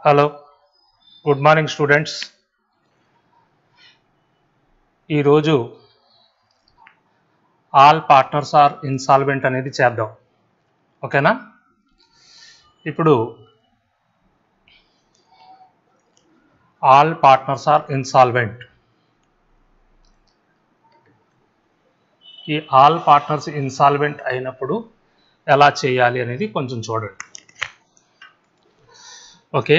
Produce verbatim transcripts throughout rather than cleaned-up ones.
Hello good morning students. ఈరోజు all partners are insolvent అనేది చేద్దాం. ఓకేనా? ఇప్పుడు ఆల్ పార్ట్నర్స్ ఆర్ ఇన్సాల్వెంట్, ఈ ఆల్ పార్ట్నర్స్ ఇన్సాల్వెంట్ అయినప్పుడు ఎలా చేయాలి అనేది కొంచెం చూడండి. Okay,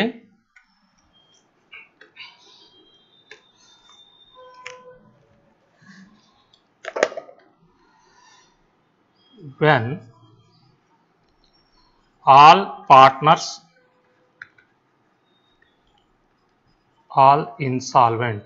when all partners all insolvent,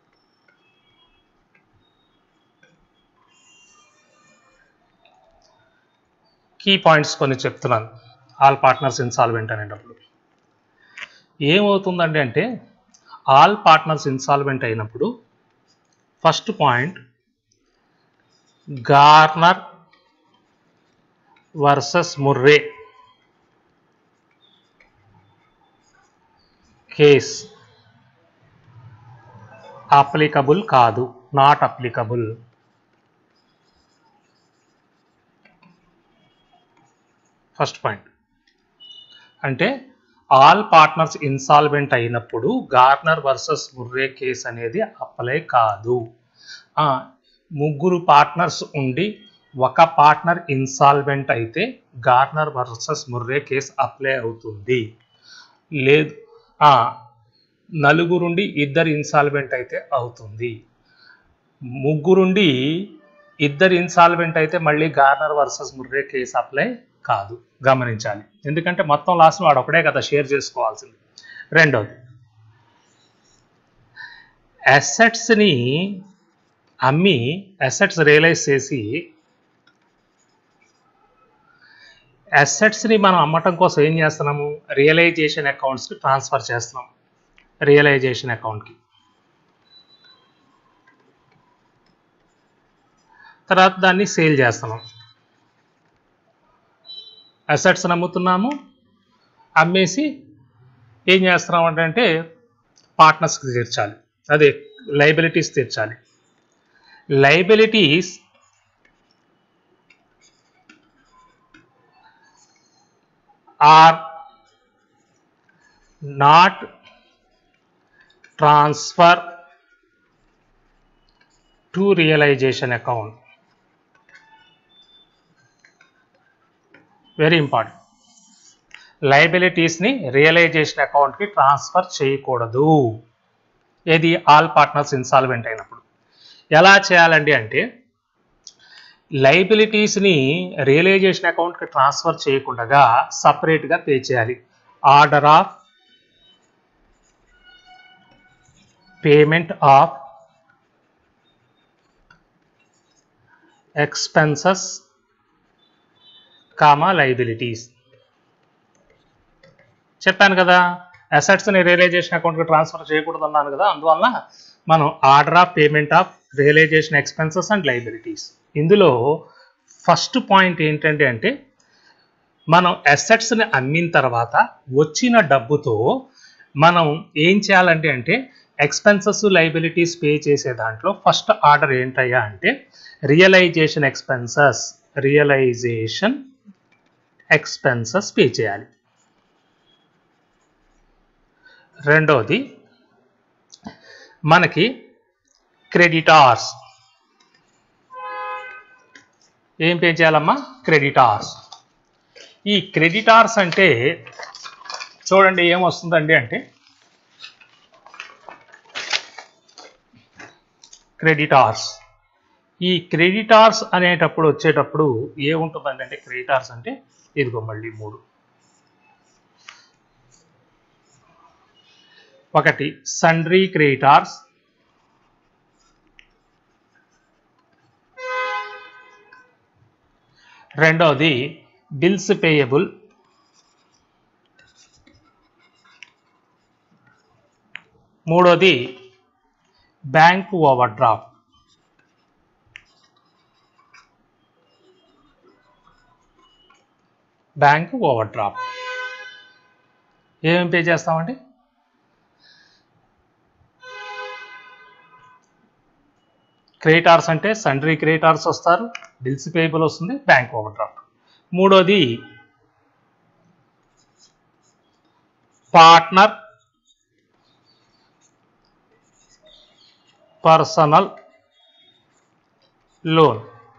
key points కొన్ని చెప్తున్నాను. ఆల్ పార్ట్నర్స్ ఇన్సాల్వెంట్ అనేటప్పుడు ఏమవుతుందండి అంటే, ఆల్ పార్ట్నర్స్ ఇన్సాల్వెంట్ అయినప్పుడు first point Garner versus Murray case applicable కాదు, నాట్ అప్లికబుల్. ఫస్ట్ పాయింట్ అంటే ఆల్ పార్ట్నర్స్ ఇన్సాల్వెంట్ అయినప్పుడు గార్నర్ వర్సెస్ ముర్రే కేస్ అనేది అప్లై కాదు. ముగ్గురు పార్ట్నర్స్ ఉండి ఒక పార్ట్నర్ ఇన్సాల్వెంట్ అయితే Garner versus Murray case apply అవుతుంది. లేదు నలుగురుండి ఇద్దరు ఇన్సాల్వెంట్ అయితే అవుతుంది. ముగ్గురుండి ఇద్దరు ఇన్సాల్వెంట్ అయితే మళ్ళీ Garner versus Murray case apply కాదు. గమనించాలి, ఎందుకంటే మొత్తం లాస్ వాడు ఒకడే కదా షేర్ చేసుకోవాల్సింది. రెండోది, అసెట్స్ని అమ్మి అసెట్స్ రియలైజ్ చేసి అసెట్స్ని మనం అమ్మటం కోసం ఏం చేస్తున్నాము, రియలైజేషన్ అకౌంట్స్కి ట్రాన్స్ఫర్ చేస్తున్నాం. రియలైజేషన్ అకౌంట్కి తర్వాత దాన్ని సేల్ చేస్తున్నాం. అసెట్స్ అమ్ముతున్నాము, అమ్మేసి ఏం చేస్తున్నాం అంటే పార్ట్నర్స్కి తీర్చాలి, అదే లైబిలిటీస్ తీర్చాలి. Liabilities are not transfer to realisation account. Very important. లైబిలిటీస్ని రియలైజేషన్ అకౌంట్కి ట్రాన్స్ఫర్ చేయకూడదు. ఏది ఆల్ పార్ట్నర్స్ ఇన్సాల్వెంట్ అయినప్పుడు. ఎలా చేయాలండి అంటే, లైబిలిటీస్ని రియలైజేషన్ అకౌంట్కి ట్రాన్స్ఫర్ చేయకుండా సపరేట్గా పే చేయాలి. Order of payment of expenses comma liabilities. చెప్పాను కదా, అసెట్స్ని రియలైజేషన్ అకౌంట్కి ట్రాన్స్ఫర్ చేయకూడదు అన్నాను కదా, అందువల్ల మనం order of payment of realisation expenses and liabilities. ఇందులో ఫస్ట్ పాయింట్ ఏంటంటే అంటే మనం అసెట్స్ని అమ్మిన తర్వాత వచ్చిన డబ్బుతో మనం ఏం చేయాలంటే అంటే ఎక్స్పెన్సెస్ లైబిలిటీస్ పే చేసే దాంట్లో ఫస్ట్ ఆర్డర్ ఏంటయ్యా అంటే realisation expenses realisation expenses pay చేయాలి. రెండోది మనకి క్రెడిటార్స్. ఏం పే చేయాలమ్మా? క్రెడిటార్స్. ఈ క్రెడిటార్స్ అంటే చూడండి ఏమొస్తుందండి అంటే, క్రెడిటార్స్ ఈ క్రెడిటార్స్ అనేటప్పుడు వచ్చేటప్పుడు ఏముంటుందండి అంటే, క్రెడిటార్స్ అంటే ఇదిగో మళ్ళీ మూడు. ఒకటి సండ్రీ క్రెడిటార్స్, రెండవది బిల్స్ పేయబుల్, మూడోది bank overdraft. Bank overdraft ఏమేమి పే చేస్తామండి? క్రెడిటార్స్ అంటే సండ్రీ క్రెడిటార్స్ వస్తారు, బిల్స్ పేయబుల్ వస్తుంది, బ్యాంక్ ఓవర్ డ్రాఫ్ట్. మూడోది partner personal loan.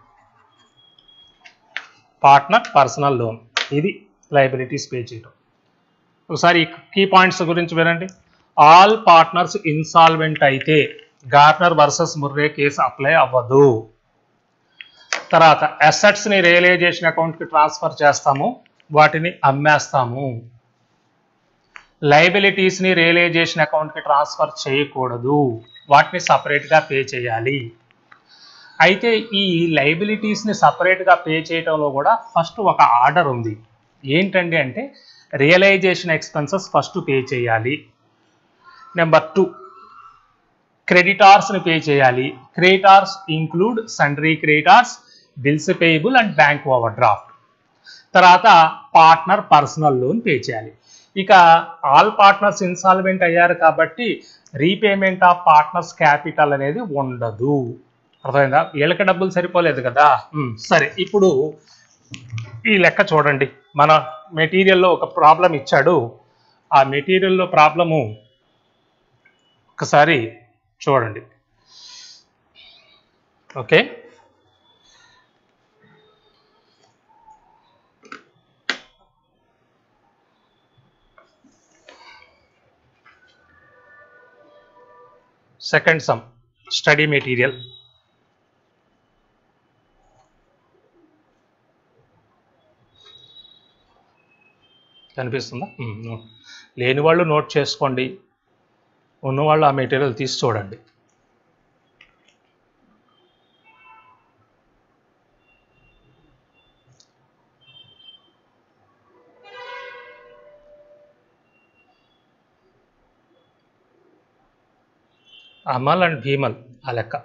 Partner personal loan ఇది లయబిలిటీస్ పే చేయడం. ఒకసారి కీ పాయింట్స్ గురించి వినండి. ఆల్ పార్ట్నర్స్ ఇన్సాల్వెంట్ అయితే Garner versus Murray case apply అవ్వదు. తర్వాత అసెట్స్ని రియలైజేషన్ అకౌంట్కి ట్రాన్స్ఫర్ చేస్తాము, వాటిని అమ్మేస్తాము. లయబిలిటీస్ని రియలైజేషన్ అకౌంట్కి ట్రాన్స్ఫర్ చేయకూడదు, వాటిని సపరేట్గా పే చేయాలి. అయితే ఈ లయబిలిటీస్ని సపరేట్గా పే చేయడంలో కూడా ఫస్ట్ ఒక ఆర్డర్ ఉంది. ఏంటండి అంటే రియలైజేషన్ ఎక్స్పెన్సెస్ ఫస్ట్ పే చేయాలి. నెంబర్ టూ క్రెడిటార్స్ని పే చేయాలి. Creditors include sundry creditors, bills payable and bank overdraft. తర్వాత పార్ట్నర్ పర్సనల్ లోన్ పే చేయాలి. ఇక ఆల్ పార్ట్నర్స్ ఇన్సాల్వెంట్ అయ్యారు కాబట్టి రీపేమెంట్ ఆఫ్ పార్ట్నర్స్ క్యాపిటల్ అనేది ఉండదు. అర్థమైందా? వీళ్ళకి డబ్బులు సరిపోలేదు కదా. సరే, ఇప్పుడు ఈ లెక్క చూడండి. మన మెటీరియల్లో ఒక ప్రాబ్లం ఇచ్చాడు. ఆ మెటీరియల్లో ప్రాబ్లము ఒకసారి చూడండి. Okay, second sum study material. కనిపిస్తుందా? లేని వాళ్ళు నోట్ చేసుకోండి, ఉన్నవాళ్ళు ఆ మెటీరియల్ తీసి చూడండి. అమల్ అండ్ భీమల్ ఆ లెక్క.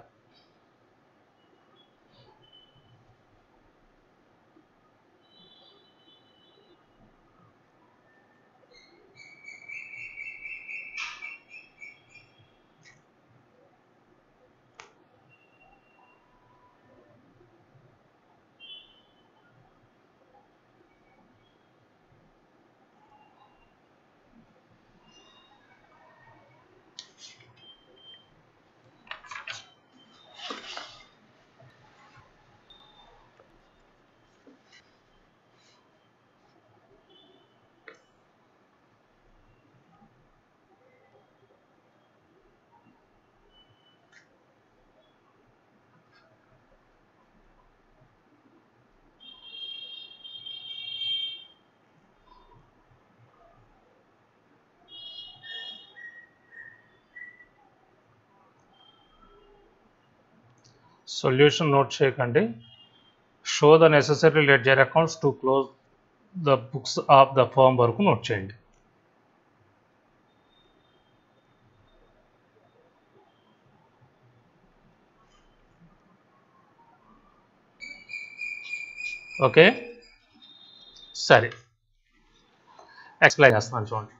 సొల్యూషన్ నోట్ చేయకండి. Show the necessary ledger accounts to close the books of the firm వరకు నోట్ చేయండి. ఓకే, సరే, ఎక్స్ప్లెయిన్ చేస్తున్నాను చూడండి.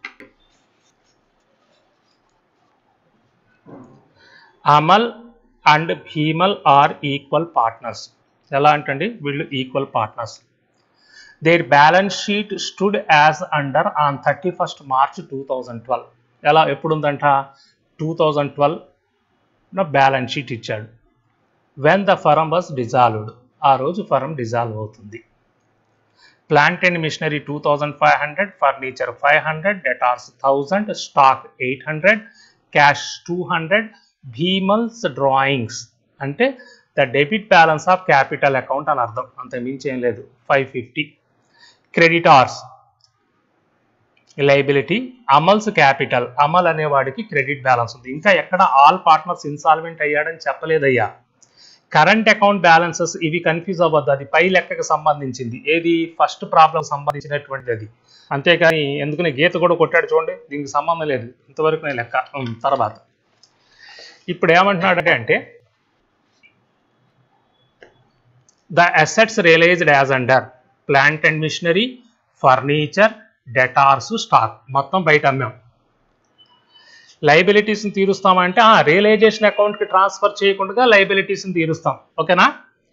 Amal and Bhimal are equal partners. ఎలా అంటండి? వీళ్ళు equal partners. Their balance sheet stood as under on thirty first March two thousand twelve. ఎలా ఎప్పుడు ఉందంట? Two thousand twelve balance sheet ఇచ్చాడు. When the firm was dissolved, ఆ రోజు ఫరం డిజాల్వ్ అవుతుంది. Plant and machinery two thousand five hundred, furniture five hundred, debtors thousand, stock eight hundred, cash two hundred, Bhimal's drawings అంటే the debit balance of capital account అని అర్థం, అంత మించి ఏం లేదు, five fifty. Creditors liability, Amal's capital, Amal అనేవాడికి credit balance ఉంది. ఇంకా ఎక్కడ ఆల్ పార్ట్నర్స్ ఇన్సాల్వెంట్ అయ్యాడని చెప్పలేదయ్యా. కరెంట్ అకౌంట్ బ్యాలెన్సెస్ ఇవి కన్ఫ్యూజ్ అవ్వద్దు, అది పై లెక్కకు సంబంధించింది. ఏది? ఫస్ట్ ప్రాబ్లం సంబంధించినటువంటిది అది. అంతేకాని ఎందుకని గీత కూడా కొట్టాడు చూడండి, దీనికి సంబంధం లేదు. ఇంతవరకు నేను లెక్క. తర్వాత ఇప్పుడు ఏమంటున్నాడంటే అంటే the assets realised as under plant and machinery, furniture, debtors stock మొత్తం బయట అమ్మాం. లైబిలిటీస్ని తీరుస్తామంటే ఆ రియలైజేషన్ అకౌంట్కి ట్రాన్స్ఫర్ చేయకుండా లైబిలిటీస్ని తీరుస్తాం. ఓకేనా?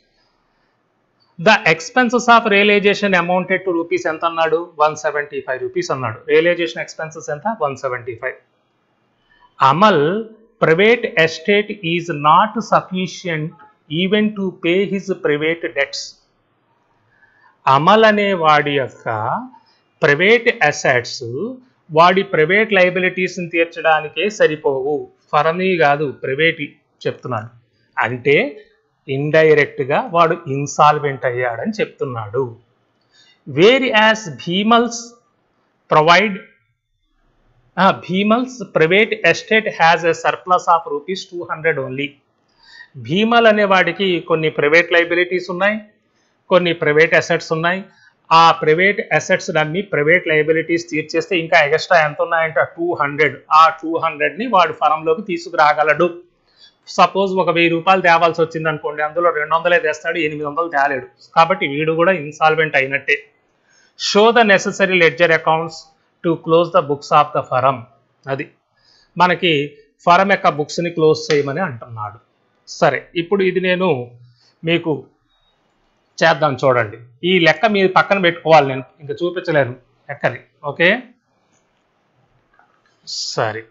The expenses of realisation amounted to rupees ఎంత అన్నాడు? వన్ సెవెంటీ ఫైవ్ రూపీస్ అన్నాడు. రియలైజేషన్ ఎక్స్పెన్సెస్ ఎంత? One seventy five. Amal private estate is not sufficient even to pay his private debts. Amal అనే వాడి యొక్క ప్రైవేట్ అసెట్స్ వాడి ప్రైవేట్ లైబిలిటీస్ని తీర్చడానికే సరిపోవు. ఫరమీ కాదు, ప్రైవేట్ చెప్తున్నాడు. అంటే ఇండైరెక్ట్గా వాడు ఇన్సాల్వెంట్ అయ్యాడని చెప్తున్నాడు. Whereas Bhimal's provide Bhimal's private estate has a surplus of rupees two hundred only. Bhimal అనే వాడికి కొన్ని ప్రైవేట్ లైబిలిటీస్ ఉన్నాయి, కొన్ని ప్రైవేట్ అసెట్స్ ఉన్నాయి. ఆ ప్రైవేట్ అసెట్స్ అన్ని ప్రైవేట్ లైబిలిటీస్ తీర్చేస్తే ఇంకా ఎక్స్ట్రా ఎంత ఉన్నాయంటే టూ హండ్రెడ్. ఆ టూ హండ్రెడ్ని వాడు ఫరంలోకి తీసుకురాగలడు. సపోజ్ ఒక వెయ్యి రూపాయలు తేవాల్సి వచ్చింది అనుకోండి, అందులో రెండు వందలే తెస్తాడు, ఎనిమిది వందలు తేలేడు. కాబట్టి వీడు కూడా ఇన్సాల్వెంట్ అయినట్టే. Show the necessary ledger accounts to close the books of the firm. అది మనకి ఫరం యొక్క బుక్స్ని క్లోజ్ చేయమని అంటున్నాడు. సరే, ఇప్పుడు ఇది నేను మీకు చేద్దాం చూడండి. ఈ లెక్క మీరు పక్కన పెట్టుకోవాలి, నేను ఇంకా చూపించలేను లెక్కని. ఓకే, సరే.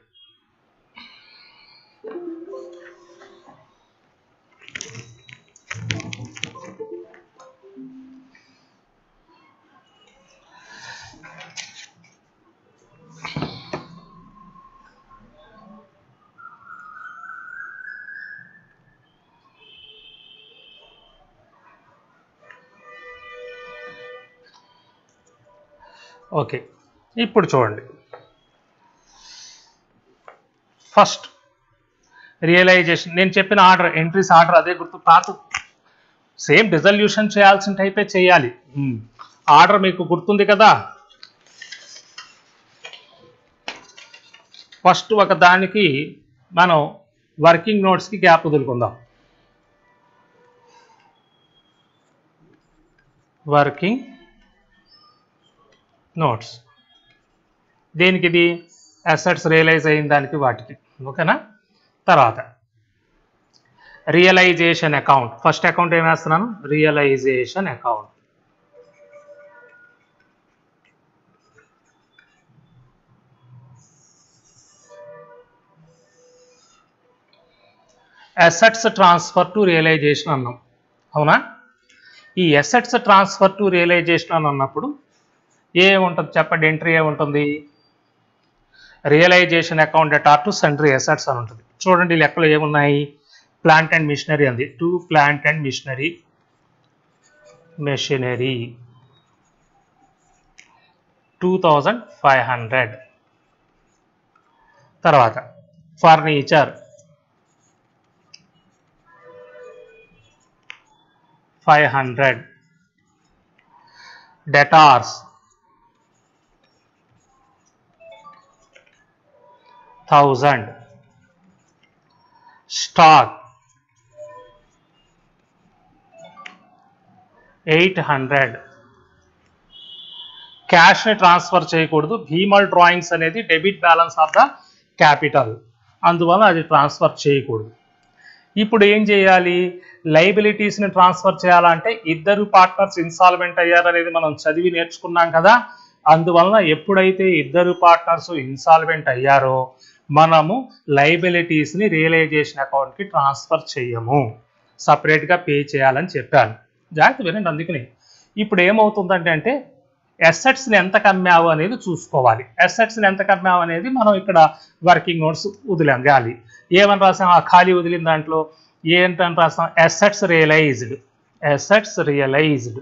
ఓకే, ఇప్పుడు చూడండి. ఫస్ట్ రియలైజేషన్, నేను చెప్పిన ఆర్డర్, ఎంట్రీస్ ఆర్డర్ అదే గుర్తు. పాత సేమ్ డిజల్యూషన్ చేయాల్సిన టైపే చేయాలి. ఆర్డర్ మీకు గుర్తుంది కదా. ఫస్ట్ ఒక దానికి మనం వర్కింగ్ నోట్స్కి గ్యాప్ వదులుకుందాం. వర్కింగ్ నోట్స్ దేనికి? ఇది అసెట్స్ రియలైజ్ అయిన దానికి, వాటికి. ఓకేనా? తర్వాత రియలైజేషన్ అకౌంట్. ఫస్ట్ అకౌంట్ ఏం వేస్తున్నాను? Realisation account. Assets transfer to realisation అన్నాం, అవునా? ఈ అసెట్స్ ట్రాన్స్ఫర్ టు రియలైజేషన్ అని అన్నప్పుడు ఏముంటుంది చెప్పండి? ఎంట్రీ ఏముంటుంది? Realisation account debtor to sundry assets అని ఉంటుంది. చూడండి లెక్కలు ఏమున్నాయి? ప్లాంట్ అండ్ మిషనరీ అంది. To plant and machinery machinery two thousand five hundred. తర్వాత furniture five hundred. Debtors thousand. Stock eight hundred. క్యాష్ని ట్రాన్స్ఫర్ చేయకూడదు. భీమల్ డ్రాయింగ్స్ అనేది debit balance of the capital, అందువల్ల అది ట్రాన్స్ఫర్ చేయకూడదు. ఇప్పుడు ఏం చేయాలి? లైబిలిటీస్ని ట్రాన్స్ఫర్ చేయాలంటే ఇద్దరు పార్ట్నర్స్ ఇన్సాల్వెంట్ అయ్యారనేది మనం చదివి నేర్చుకున్నాం కదా. అందువలన ఎప్పుడైతే ఇద్దరు పార్ట్నర్స్ ఇన్సాల్వెంట్ అయ్యారో మనము లైబిలిటీస్ని రియలైజేషన్ అకౌంట్కి ట్రాన్స్ఫర్ చేయము, సపరేట్గా పే చేయాలని చెప్పాను. జాగ్రత్త వినండి. అందుకని ఇప్పుడు ఏమవుతుందంటే అంటే అసెట్స్ని ఎంత కమ్మావు అనేది చూసుకోవాలి. అసెట్స్ని ఎంత కమ్మావు అనేది మనం ఇక్కడ వర్కింగ్ నోట్స్ వదిలాం గాలి. ఏమని రాసాం? ఆ ఖాళీ వదిలిన దాంట్లో ఏంటని రాసాం? Assets realised. Assets realised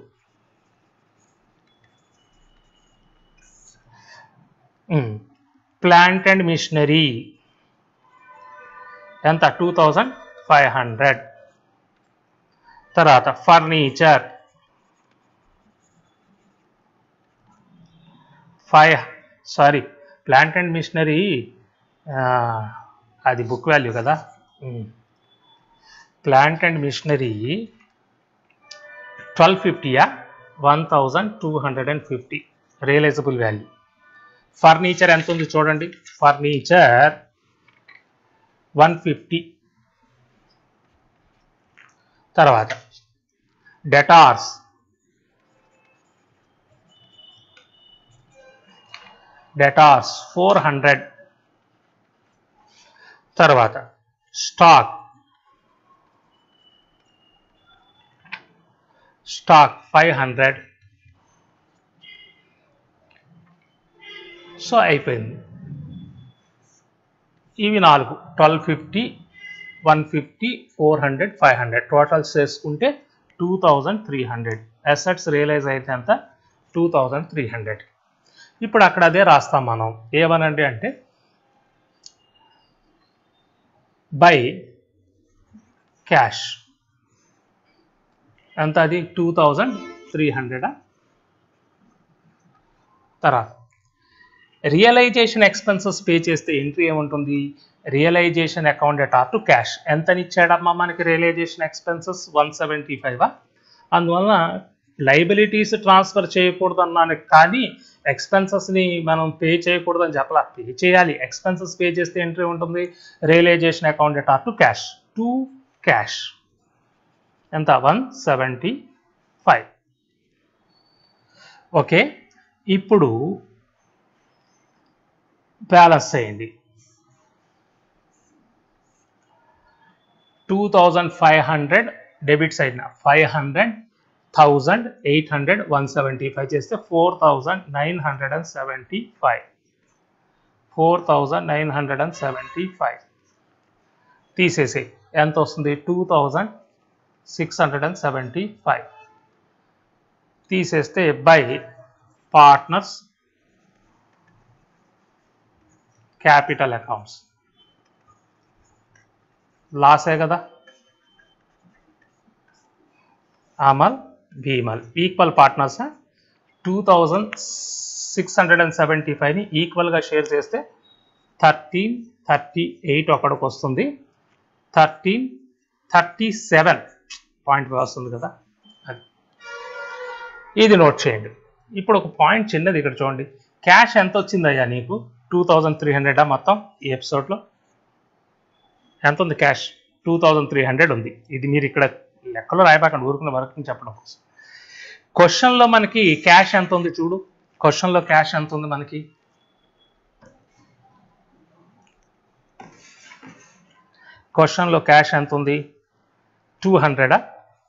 plant and machinery ఎంత? Two thousand five hundred. తర్వాత furniture five sorry plant and machinery అది బుక్ వాల్యూ కదా. ప్లాంట్ అండ్ మిషనరీ ట్వెల్వ్ ఫిఫ్టీయా one thousand two hundred and fifty realisable value. Furniture ఎంత ఉంది చూడండి, furniture one fifty. తర్వాత debtors debtors four hundred. తర్వాత stock stock five hundred. So అయిపోయింది. ఇవి నాలుగు, twelve fifty, one fifty, four hundred, five hundred totals చేసుకుంటే two thousand three hundred. Assets realise అయితే ఎంత, టూ థౌజండ్ త్రీ హండ్రెడ్. ఇప్పుడు అక్కడ అదే రాస్తాం మనం. ఏమనండి అంటే బై క్యాష్ ఎంత, అది టూ థౌజండ్ త్రీ హండ్రెడా. తర్వాత రియలైజేషన్ ఎక్స్పెన్సెస్ పే చేస్తే ఎంట్రీ ఏముంటుంది, realisation account debtor to cash. ఎంతని ఇచ్చాడమ్మా మనకి realisation expenses, one seventy five. అందువలన లైబిలిటీస్ ట్రాన్స్ఫర్ చేయకూడదు అన్నాను, కానీ ఎక్స్పెన్సెస్ని మనం పే చేయకూడదని చెప్పాల, పే చేయాలి. ఎక్స్పెన్సెస్ పే చేస్తే ఎంట్రీ ఉంటుంది, realisation account debtor to cash, to cash ఎంత, వన్ సెవెంటీ ఫైవ్. ఓకే, ఇప్పుడు బ్యాలెన్స్ చేయండి. Two thousand five hundred debit సైడ్న five hundred, thousand, eight hundred, one seventy five చేస్తే four thousand nine hundred and seventy five. Four thousand nine hundred and seventy five తీసేసి ఎంత వస్తుంది, two thousand six hundred and seventy five. తీసేస్తే by partners capital accounts, లాసే కదా. Amal, Bhimal equal partners. Two thousand six hundred and seventy ఫైవ్ని ఈక్వల్గా share చేస్తే thirteen thirty eight ఒకటికి వస్తుంది, థర్టీన్ థర్టీ సెవెన్ పాయింట్ వస్తుంది కదా. అది ఇది నోట్ చేయండి. ఇప్పుడు ఒక పాయింట్ చిన్నది ఇక్కడ చూడండి, క్యాష్ ఎంత వచ్చిందయ్యా నీకు, టూ థౌజండ్ త్రీ హండ్రెడా మొత్తం ఈ ఎపిసోడ్లో ఎంత ఉంది, cash two thousand three hundred ఉంది. ఇది మీరు ఇక్కడ లెక్కలో రాయబాకండి, ఊరుకున్న వరకు చెప్పడం కోసం. క్వశ్చన్లో మనకి క్యాష్ ఎంత ఉంది చూడు, క్వశ్చన్లో క్యాష్ ఎంత ఉంది మనకి, క్వశ్చన్లో క్యాష్ ఎంత ఉంది, టూ హండ్రెడా.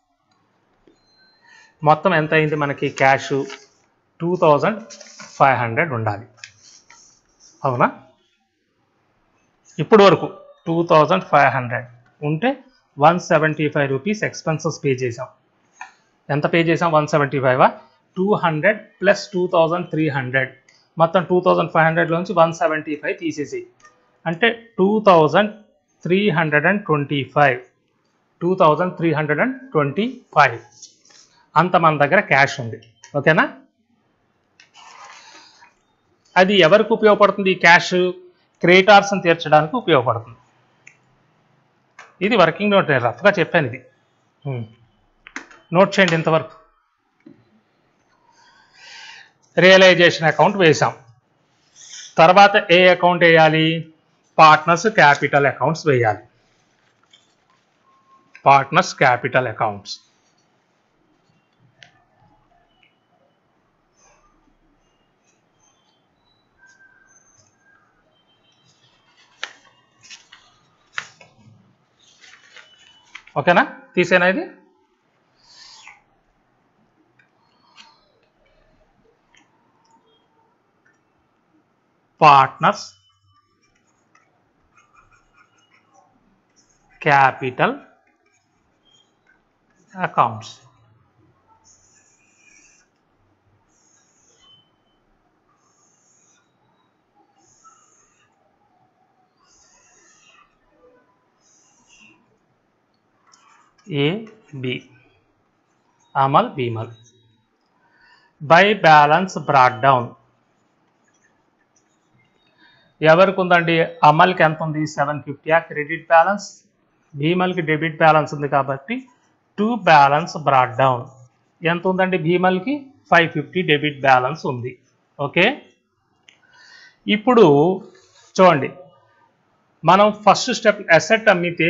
మొత్తం ఎంత అయింది మనకి cash, two thousand five hundred ఉండాలి, అవునా. ఇప్పుడు వరకు టూ థౌజండ్ ఫైవ్ హండ్రెడ్ ఉంటే one seventy five rupees expenses pay చేసాం. ఎంత పే చేసాం, one seventy five. Two hundred plus two thousand three hundred, మొత్తం టూ థౌజండ్ ఫైవ్ హండ్రెడ్లోంచి వన్ సెవెంటీ ఫైవ్ తీసేసి అంటే two thousand three hundred and twenty five two thousand three hundred and twenty five అంత మన దగ్గర cash ఉంది. ఓకేనా. అది ఎవరికి ఉపయోగపడుతుంది, ఈ క్యాష్ క్రెడిటార్స్ని తీర్చడానికి ఉపయోగపడుతుంది. ఇది వర్కింగ్ నోట్, నేను రఫ్గా చెప్పాను, ఇది నోట్ చేయండి ఇంతవరకు. రియలైజేషన్ అకౌంట్ వేసాం, తర్వాత ఏ అకౌంట్ వేయాలి, పార్ట్నర్స్ క్యాపిటల్ అకౌంట్స్ వేయాలి. పార్ట్నర్స్ క్యాపిటల్ అకౌంట్స్ ఓకేనా. తీసేనా ఇది, partners capital accounts. A B Amal Bhimal. By balance brought down ఎవరికి ఉందండి, అమల్కి ఎంత ఉంది, సెవెన్ ఫిఫ్టీ క్రెడిట్ బ్యాలెన్స్, భీమల్కి డెబిట్ బ్యాలెన్స్ ఉంది కాబట్టి టూ బ్యాలెన్స్ బ్రాట్ డౌన్ ఎంత ఉందండి, భీమల్కి ఫైవ్ ఫిఫ్టీ డెబిట్ బ్యాలెన్స్ ఉంది. ఓకే, ఇప్పుడు చూడండి, మనం ఫస్ట్ స్టెప్ అసెట్ అమ్మితే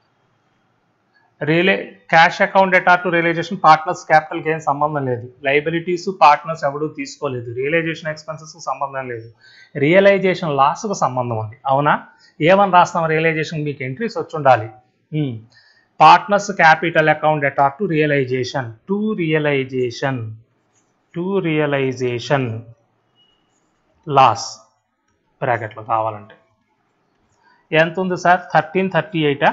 రియలే cash account debtor to realisation partners క్యాపిటల్కి ఏం సంబంధం లేదు. లైబిలిటీస్ పార్ట్నర్స్ ఎవడూ తీసుకోలేదు. రియలైజేషన్ ఎక్స్పెన్సెస్ సంబంధం లేదు. రియలైజేషన్ లాస్కు సంబంధం ఉంది. అవునా? ఏమని రాస్తాం? రియలైజేషన్ మీకు ఎంట్రీస్ వచ్చి ఉండాలి. Partners capital account debtor to realisation to realisation to realisation loss బ్రాకెట్లో కావాలంటే ఎంత ఉంది సార్? థర్టీన్ థర్టీ ఎయిటా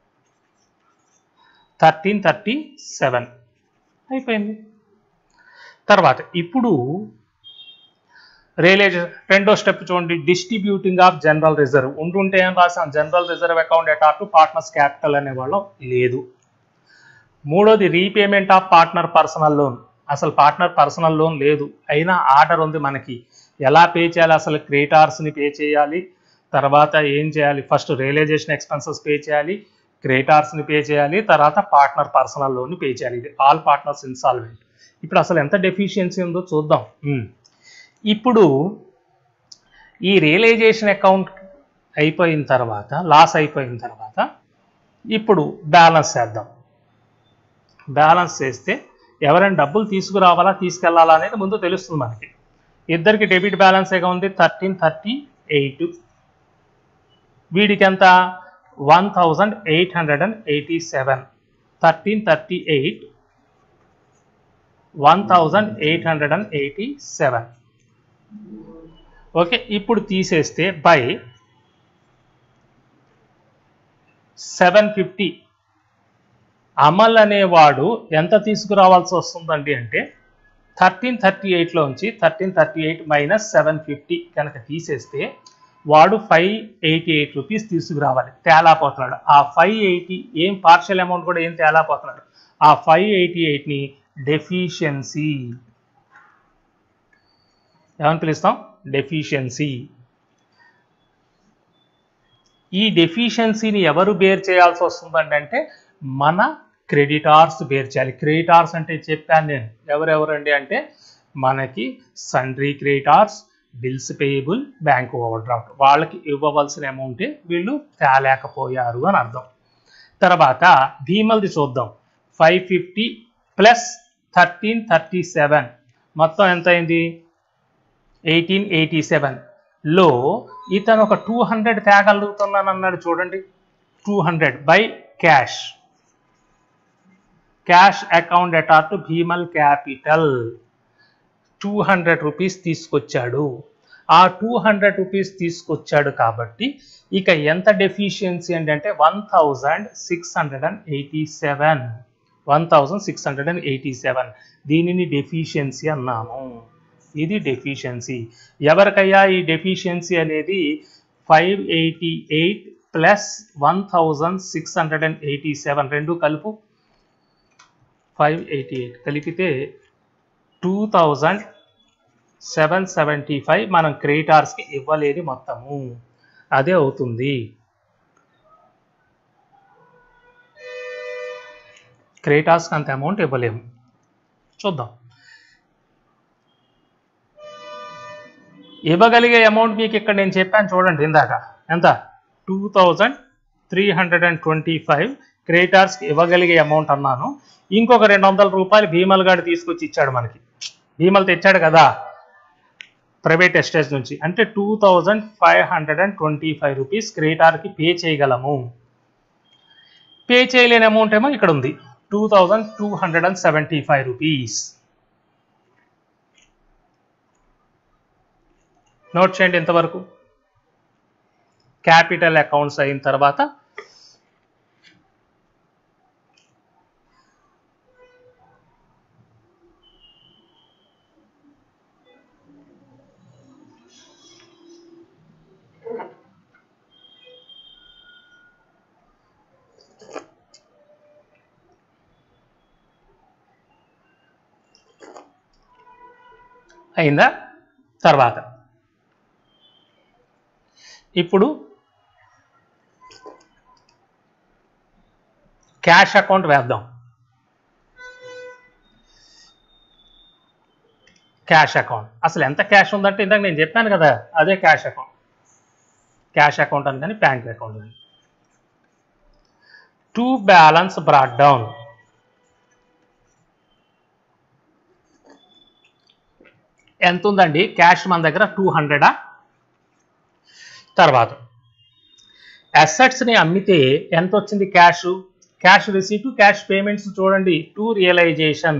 థర్టీన్ థర్టీ సెవెన్ అయిపోయింది. తర్వాత ఇప్పుడు రియలైజేషన్ రెండో స్టెప్ చూడండి, డిస్ట్రిబ్యూటింగ్ ఆఫ్ జనరల్ రిజర్వ్. ఉంటుంటే ఏం రాసాం? General reserve account debtor to partners capital అనేవాళ్ళం లేదు. మూడోది repayment of partner personal loan. అసలు పార్ట్నర్ పర్సనల్ లోన్ లేదు, అయినా ఆర్డర్ ఉంది మనకి. ఎలా పే చేయాలి? అసలు క్రెడిటార్స్ని పే చేయాలి, తర్వాత ఏం చేయాలి? ఫస్ట్ రియలైజేషన్ ఎక్స్పెన్సెస్ పే చేయాలి, క్రెడిటార్స్ని పే చేయాలి, తర్వాత పార్ట్నర్ పర్సనల్ లోన్ని పే చేయాలి. ఇది ఆల్ పార్ట్నర్స్ ఇన్సాల్వెంట్. ఇప్పుడు అసలు ఎంత డెఫిషియన్సీ ఉందో చూద్దాం. ఇప్పుడు ఈ రియలైజేషన్ అకౌంట్ అయిపోయిన తర్వాత, లాస్ అయిపోయిన తర్వాత ఇప్పుడు బ్యాలెన్స్ చేద్దాం. బ్యాలెన్స్ చేస్తే ఎవరైనా డబ్బులు తీసుకురావాలా తీసుకెళ్లాలా అనేది ముందు తెలుస్తుంది మనకి. ఇద్దరికి డెబిట్ బ్యాలెన్స్ ఏగా ఉంది, థర్టీన్ థర్టీ ఎయిట్. వీడికి ఎంత? One thousand eight hundred and eighty seven. Thirteen thirty eight one thousand eight hundred and eighty seven. Okay, ఇప్పుడు తీసేస్తే బై సెవెన్ ఫిఫ్టీ. అమల్ అనేవాడు ఎంత తీసుకురావాల్సి వస్తుందండి అంటే థర్టీన్ థర్టీ ఎయిట్లోంచి thirteen thirty eight minus seven fifty కనుక తీసేస్తే వాడు ఫైవ్ ఎయిటీ ఎయిట్ రూపీస్ తీసుకురావాలి. తేలాపోతున్నాడు. ఆ ఫైవ్ ఎయిటీ ఏం పార్షియల్ అమౌంట్ కూడా ఏం తేలాపోతున్నాడు. ఆ ఫైవ్ ఎయిటీ ఎయిట్ని డెఫిషియన్సీ ఏమని పిలుస్తాం? డెఫిషియన్సీ. ఈ డెఫిషియన్సీని ఎవరు బేర్ చేయాల్సి వస్తుందండి అంటే మన క్రెడిటార్స్ బేర్ చేయాలి. క్రెడిటార్స్ అంటే చెప్పాను నేను, ఎవరెవరండి అంటే మనకి sundry creditors, bills payable, bank overdraft. వాళ్ళకి ఇవ్వవలసిన అమౌంటే వీళ్ళు తేలేకపోయారు అని అర్థం. తర్వాత భీమల్ది చూద్దాం. Five fifty plus thirteen thirty seven మొత్తం ఎంత అయింది? ఎయిటీన్ ఎయిటీ సెవెన్ లో ఇతను ఒక టూ హండ్రెడ్ తేగలుగుతున్నాను అన్నాడు. చూడండి, two hundred by cash cash account debtor to Bhimal capital two hundred rupees తీసుకొచ్చాడు. ఆ టూ హండ్రెడ్ రూపీస్ తీసుకొచ్చాడు కాబట్టి ఇక ఎంత డెఫిషియన్సీ అండి అంటే one thousand six hundred and eighty seven one thousand six hundred and eighty seven దీనిని డెఫిషియన్సీ అన్నాము. ఇది డెఫిషియన్సీ. ఎవరికయ్యా ఈ డెఫిషియన్సీ అనేది? Five eighty eight plus one thousand six hundred and eighty seven రెండు కలుపు. ఫైవ్ ఎయిటీ ఎయిట్ కలిపితే two thousand seven seventy five మనం క్రెడిటార్స్కి ఇవ్వలేని మొత్తము. అదే అవుతుంది. క్రెడిటార్స్కి అంత అమౌంట్ ఇవ్వలేము. చూద్దాం. ఇవ్వగలిగే అమౌంట్ మీకు ఇక్కడ నేను చెప్పాను చూడండి ఇందాక ఎంత? Two thousand three hundred and twenty five క్రెడిటార్స్కి ఇవ్వగలిగే అమౌంట్ అన్నాను. ఇంకొక రెండు వందల రూపాయలు భీమల్ గారు తీసుకొచ్చి ఇచ్చాడు మనకి. భీమల్ తెచ్చాడు కదా ప్రైవేట్ ఎస్టేట్ నుంచి, అంటే two thousand five hundred and twenty five rupees క్రెడిటార్కి పే చేయగలము. పే చేయలేని అమౌంట్ ఏమో ఇక్కడ ఉంది, two thousand two hundred and seventy five rupees. Note చేయండి ఇంతవరకు. క్యాపిటల్ అకౌంట్స్ అయిన తర్వాత అయిందా? తర్వాత ఇప్పుడు క్యాష్ అకౌంట్ వేద్దాం. Cash account. అసలు ఎంత క్యాష్ ఉందంటే ఇందాక నేను చెప్పాను కదా, అదే క్యాష్ అకౌంట్. క్యాష్ అకౌంట్ అని కానీ బ్యాంక్ అకౌంట్ అని. To balance brought down. ఎంత ఉందండి క్యాష్ మన దగ్గర? టూ హండ్రెడా. తర్వాత అసెట్స్ని అమ్మితే ఎంత వచ్చింది cash? Cash receipt, cash payments చూడండి. To realisation,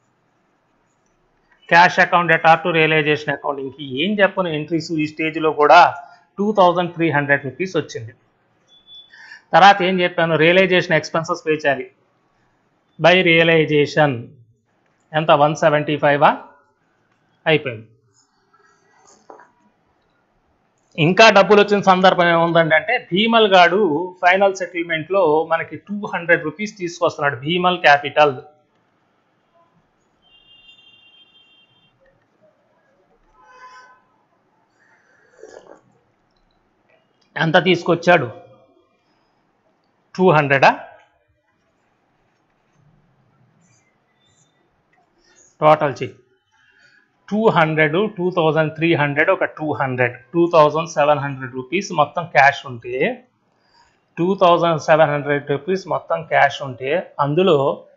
cash account debtor to realisation account. ఇంక ఏం చెప్పను ఎంట్రీస్ ఈ స్టేజ్లో కూడా. Two thousand three hundred rupees వచ్చింది. తర్వాత ఏం చెప్పాను? రియలైజేషన్ ఎక్స్పెన్సెస్ పే చేయాలి. బై రియలైజేషన్ ఎంత? వన్ సెవెంటీ ఫైవా అయిపోయింది. ఇంకా డబ్బులు వచ్చిన సందర్భం ఏముందండి అంటే, భీమల్ గాడు ఫైనల్ సెటిల్మెంట్లో మనకి టూ హండ్రెడ్ రూపీస్ తీసుకొస్తున్నాడు. భీమల్ క్యాపిటల్ ఎంత తీసుకొచ్చాడు? టూ హండ్రెడా. టోటల్ చెయ్యి. Two hundred, two thousand three hundred, ఒక two hundred, two thousand seven hundred rupees మొత్తం క్యాష్ ఉంటే, two thousand seven hundred rupees మొత్తం క్యాష్ ఉంటే అందులో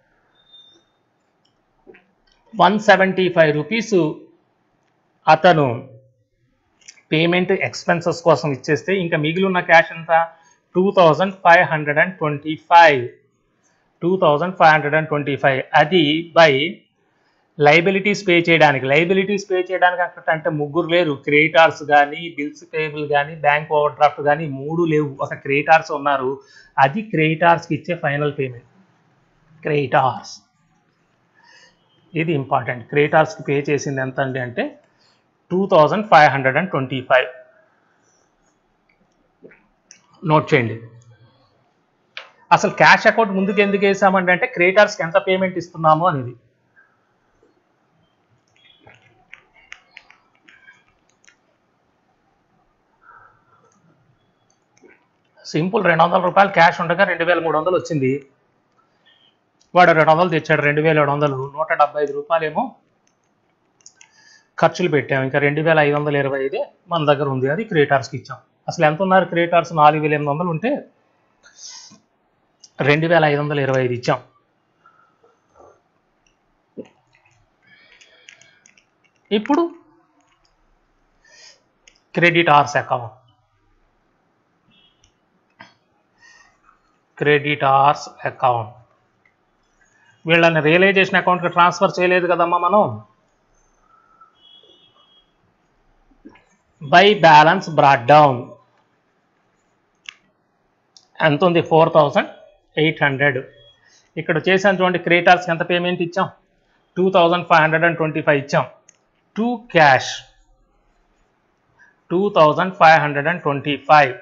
వన్ సెవెంటీ ఫైవ్ రూపీస్ అతను పేమెంట్ ఎక్స్పెన్సెస్ కోసం ఇచ్చేస్తే ఇంకా మిగిలి ఉన్న క్యాష్ ఎంత? Two thousand five hundred and twenty five two thousand five hundred and twenty five అది బై లైబిలిటీస్ పే చేయడానికి. లైబిలిటీస్ పే చేయడానికి అంటే ముగ్గురు లేరు. క్రెడిటార్స్ కానీ, బిల్స్ పేబుల్ కానీ, బ్యాంక్ ఓవర్ డ్రాఫ్ట్ కానీ మూడు లేవు. ఒక క్రెడిటార్స్ ఉన్నారు. అది క్రెడిటార్స్కి ఇచ్చే ఫైనల్ పేమెంట్. క్రెడిటార్స్ ఇది ఇంపార్టెంట్. క్రెడిటార్స్కి పే చేసింది ఎంత అండి అంటే two thousand five hundred and twenty five. Note చేయండి. అసలు క్యాష్ అకౌంట్ ముందుకు ఎందుకు వేసామంటే అంటే క్రెడిటార్స్కి ఎంత పేమెంట్ ఇస్తున్నాము అనేది. సింపుల్. రెండు వందల రూపాయలు క్యాష్ ఉండగా రెండు వేల మూడు వందలు వచ్చింది. వాడు రెండు వందలు తెచ్చాడు. రెండు వేల ఏడు వందలు నూట డెబ్బై ఐదు రూపాయలు ఏమో ఖర్చులు పెట్టాము. ఇంకా రెండు వేల ఐదు వందల ఇరవై ఐదే మన దగ్గర ఉంది. అది క్రెడిటార్స్కి ఇచ్చాం. అసలు ఎంత ఉన్నారు క్రెడిటార్స్? నాలుగు వేల ఎనిమిది వందలు ఉంటే రెండు వేల ఐదు వందల ఇరవై ఐదు ఇచ్చాం. ఇప్పుడు క్రెడిటార్స్ అకౌంట్. క్రెడిటార్స్ అకౌంట్ వీళ్ళని రియలైజేషన్ అకౌంట్కి ట్రాన్స్ఫర్ చేయలేదు కదమ్మా మనం. బై బ్యాలెన్స్ బ్రాట్ డౌన్ ఎంత ఉంది? Four thousand eight hundred. ఇక్కడ చేసాను చూడండి. క్రెడిటార్స్కి ఎంత పేమెంట్ ఇచ్చాం? Two thousand five hundred and twenty five ఇచ్చాం. To cash two thousand five hundred and twenty five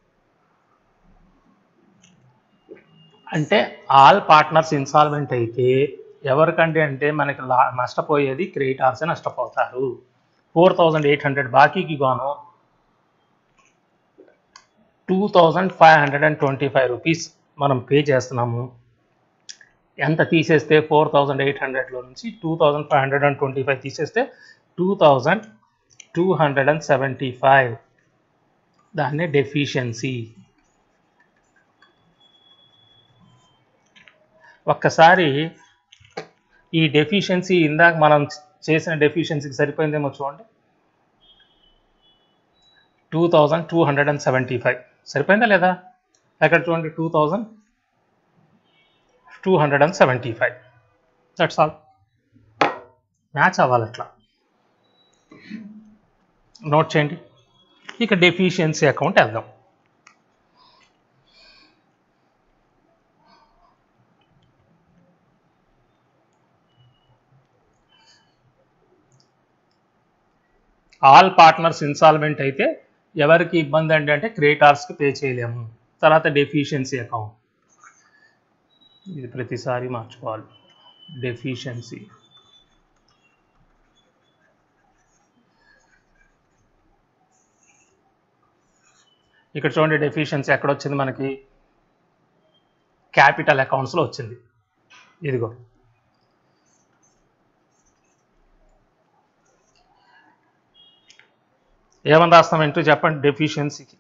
అంటే ఆల్ పార్ట్నర్స్ ఇన్సాల్వెంట్ అయితే ఎవరికంటే అంటే మనకి నష్టపోయేది క్రెడిటార్సే నష్టపోతారు. ఫోర్ థౌజండ్ ఎయిట్ హండ్రెడ్ బాకీకి గాను two thousand five hundred and twenty five rupees మనం పే చేస్తున్నాము. ఎంత తీసేస్తే ఫోర్ థౌజండ్ ఎయిట్ హండ్రెడ్లో నుంచి two thousand five hundred and twenty five తీసేస్తే two thousand two hundred and seventy five. దాన్నే డెఫిషియన్సీ. ఒక్కసారి ఈ డెఫిషియన్సీ ఇందాక మనం చేసిన డెఫిషియన్సీకి సరిపోయిందేమో చూడండి. Two thousand two hundred and seventy five సరిపోయిందా లేదా? అక్కడ చూడండి two thousand two hundred and seventy five. That's all. Match అవ్వాలి అట్లా. నోట్ చేయండి. ఇక డెఫిషియన్సీ అకౌంట్ వేద్దాం. ఆల్ పార్ట్నర్స్ ఇన్సాల్వెంట్ అయితే ఎవరికి ఇబ్బంది అంటే అంటే క్రెడిటార్స్కి పే చేయలేము. తర్వాత డెఫిషియన్సీ అకౌంట్. ఇది ప్రతిసారి మార్చుకోవాలి. డెఫిషియన్సీ ఇక్కడ చూడండి. డెఫిషియన్సీ ఎక్కడ వచ్చింది మనకి? క్యాపిటల్ అకౌంట్స్లో వచ్చింది. ఇదిగో ఏమని రాస్తాం ఎంట్రీ చెప్పండి డెఫిషియన్సీకి.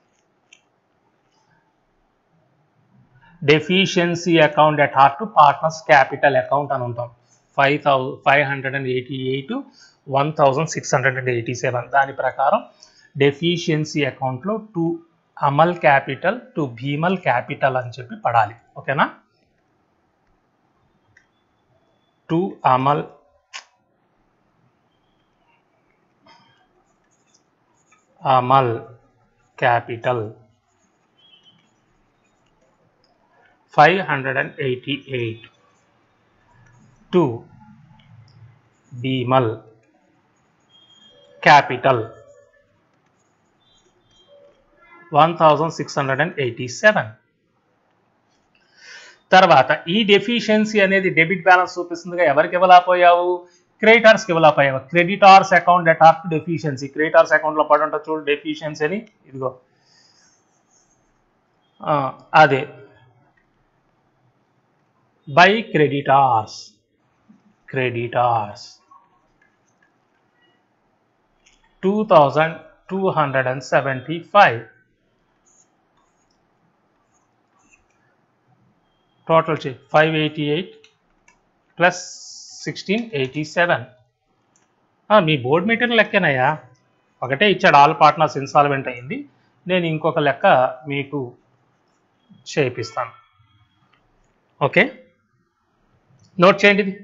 Deficiency account at heart partners capital account అని ఉంటాం. Five thousand five hundred and eighty eight one thousand six hundred and eighty seven దాని ప్రకారం డెఫిషియన్సీ అకౌంట్లో to Amal capital to Bhimal capital అని చెప్పి పడాలి. ఓకేనా? To Amal Amal capital five hundred eighty-eight to Bimal capital one thousand six hundred eighty-seven. తర్వాత ఈ డెఫిషియన్సీ అనేది డెబిట్ బ్యాలెన్స్ చూపిస్తుందిగా, ఎవరికి ఇవ్వలేకపోయావు? క్రెడిటార్స్కి ఇవ్వలేకపోయావు. Creditors account at of deficiency, creditors అకౌంట్లో పడి ఉంటుంది చూడు డెఫిషియన్సీ అని, ఇదిగో అదే by creditors, creditors two thousand two hundred seventy-five, total check five eighty-eight plus sixteen eighty-seven. మీ బోర్డ్ మీటర్ లెక్కనయ్యా, ఒకటే ఇచ్చాడు ఆల్ పార్ట్నర్స్ ఇన్సాల్వెంట్ అయింది, నేను ఇంకొక లెక్క మీకు చేపిస్తాను. ఓకే, నోట్ చేయండి. ఇది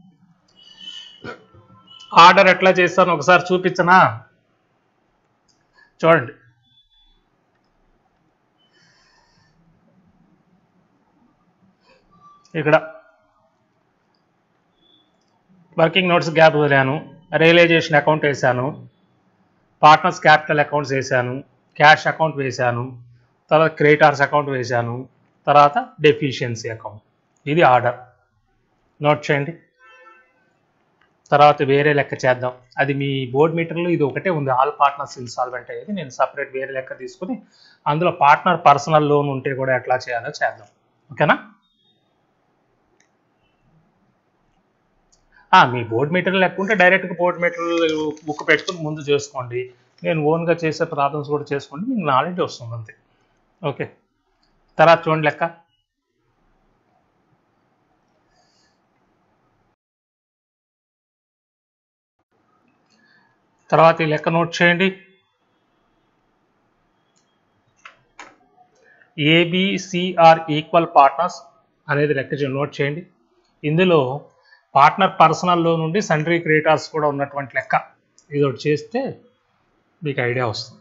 ఆర్డర్ ఎట్లా చేస్తాను ఒకసారి చూపించనా? చూడండి, ఇక్కడ వర్కింగ్ నోట్స్ గ్యాప్ వదిలాను, రియలైజేషన్ అకౌంట్ వేసాను, పార్ట్నర్స్ క్యాపిటల్ అకౌంట్స్ వేసాను, క్యాష్ అకౌంట్ వేసాను, తర్వాత క్రెడిటార్స్ అకౌంట్ వేసాను, తర్వాత డెఫిషియన్సీ అకౌంట్. ఇది ఆర్డర్, నోట్ చేయండి. తర్వాత వేరే లెక్క చేద్దాం, అది మీ బోర్డ్ మీటర్లో ఇది ఒకటే ఉంది ఆల్ పార్ట్నర్స్ ఇన్సాల్వెంట్ అయ్యేది, నేను సపరేట్ వేరే లెక్క తీసుకుని అందులో పార్ట్నర్ పర్సనల్ లోన్ ఉంటే కూడా ఎట్లా చేయాలో చేద్దాం. ఓకేనా? మీ బోర్డ్ మీటర్ లెక్క ఉంటే డైరెక్ట్గా బోర్డ్ మీటర్ బుక్ పెట్టుకుని ముందు చేసుకోండి, నేను ఓన్గా చేసే ప్రాబ్లమ్స్ కూడా చేసుకోండి, మీకు నాలెడ్జ్ వస్తుంది అంతే. ఓకే, తర్వాత చూడండి లెక్క. తర్వాత ఈ లెక్క నోట్ చేయండి. ఏబిసిఆర్ ఈక్వల్ పార్ట్నర్స్ అనేది లెక్క నోట్ చేయండి. ఇందులో పార్ట్నర్ పర్సనల్లో నుండి సండ్రీ క్రెడిటార్స్ కూడా ఉన్నటువంటి లెక్క, ఇది ఒకటి చేస్తే మీకు ఐడియా వస్తుంది.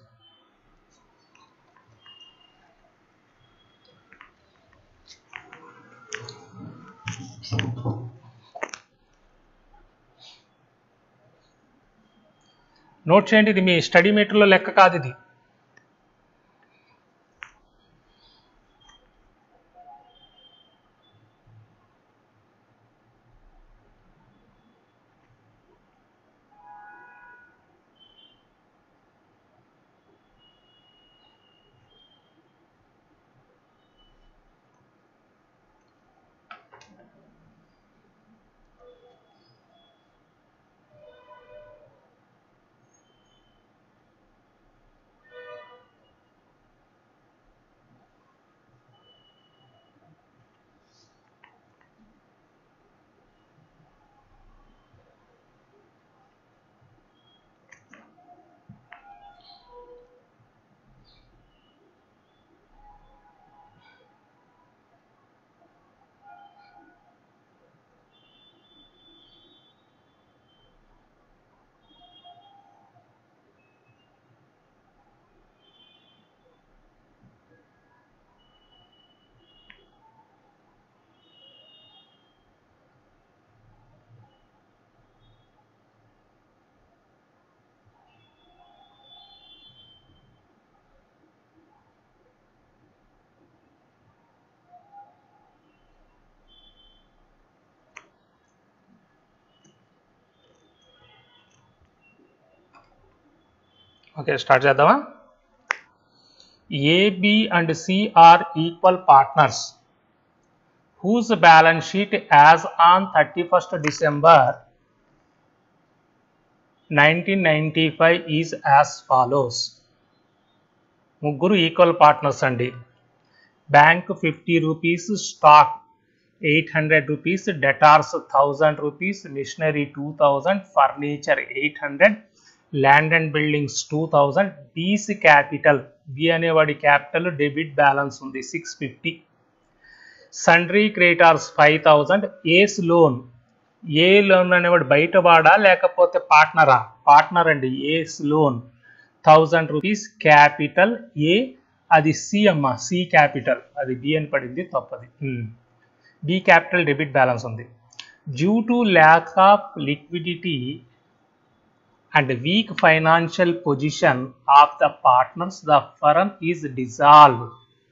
నోట్ చేయండి, ఇది మీ స్టడీ మీటర్లో లెక్క కాదు ఇది. ఓకే, స్టార్ట్ చేద్దామా? A, B and C are equal partners whose balance sheet as on thirty-first December nineteen ninety-five is as follows. ముగ్గురు ఈక్వల్ పార్ట్నర్స్ అండి. Bank fifty rupees, stock eight hundred rupees, debtors thousand rupees, machinery two thousand, furniture eight hundred, land and buildings two thousand, B's capital, B అనేవాడి capital debit balance ఉంది six fifty, sundry creditors five thousand, A's loan, A loan అనేవాడు బయటవాడా లేకపోతే పార్ట్నరా? Partner అండి. A's loan thousand rupees, capital A, అది C అమ్మ, C capital, అది బి అని పడింది తప్పది. బి క్యాపిటల్ డెబిట్ బ్యాలెన్స్ ఉంది. Due to lack of liquidity and weak financial position of the partners, the firm is dissolved.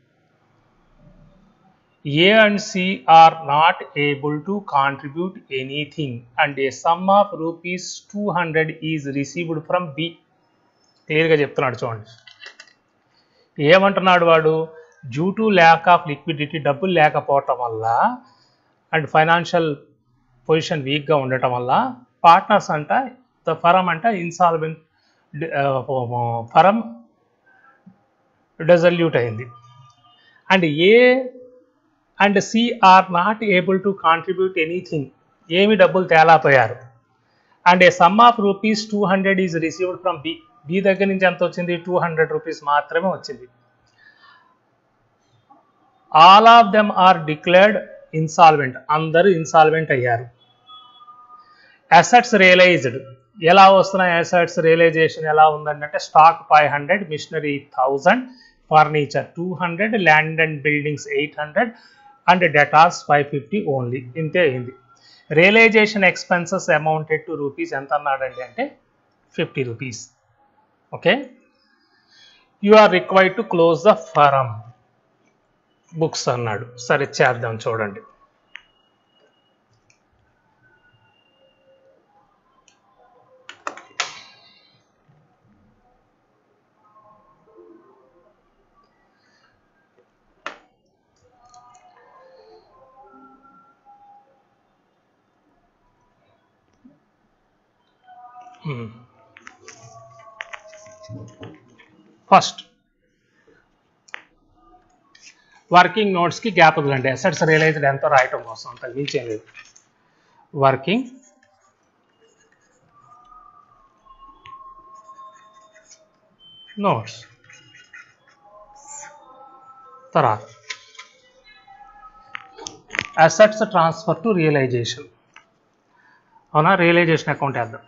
A and C are not able to contribute anything and a sum of rupees two hundred is received from B. Clear గా చెప్తున్నాడు చూడండి. ఏమంటున్నాడు వాడు? Due to lack of liquidity, డబ్బులు లేకపోవటం వల్ల and financial position వీక్గా ఉండటం వల్ల పార్ట్నర్స్ అంట, ద ఫరమ్ అంట ఇన్సాల్వెంట్, ఫరమ్ డిజల్యూట్ అయింది. And A and C are not able to contribute anything, ఏమి డబ్బులు తేలాపోయారు. And A sum of rupees two hundred is received from B, B దగ్గర నుంచి ఎంత వచ్చింది? టూ హండ్రెడ్ రూపీస్ మాత్రమే వచ్చింది. All of them are declared insolvent, అందరూ ఇన్సాల్వెంట్ అయ్యారు. అసెట్స్ రియలైజ్డ్, ఎలా వస్తున్నాయి అసెట్స్ రియలైజేషన్ ఎలా ఉందంటే stock five hundred, machinery thousand, furniture two hundred, land and buildings eight hundred and debtors five fifty only, ఇంతే అయింది. Realisation expenses amounted to rupees ఎంత అన్నాడండి అంటే fifty rupees. Okay, you are required to close the firm books అన్నాడు. సరే చేద్దాం చూడండి. First working నోట్స్కి గ్యాప్ వదలండి. అసెట్స్ రియలైజ్డ్ ఎంతో రాయటం కోసం, అంత మించేం లేదు. వర్కింగ్ నోట్స్ తర్వాత అసెట్స్ ట్రాన్స్ఫర్ టు రియలైజేషన్. అవునా, రియలైజేషన్ అకౌంట్ వేద్దాం.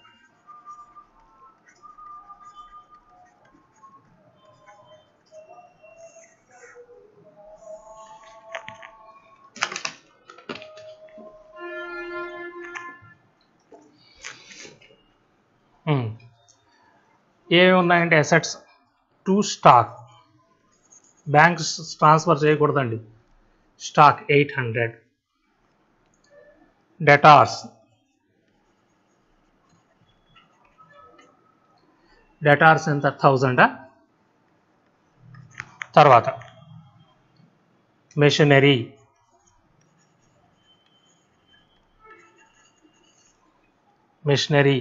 ఏమి ఉన్నాయంటే assets to stock, bank transfer చేయకూడదండి. Stock eight hundred, debtors debtors ఎంత థౌజండా. తర్వాత మెషినరీ మెషినరీ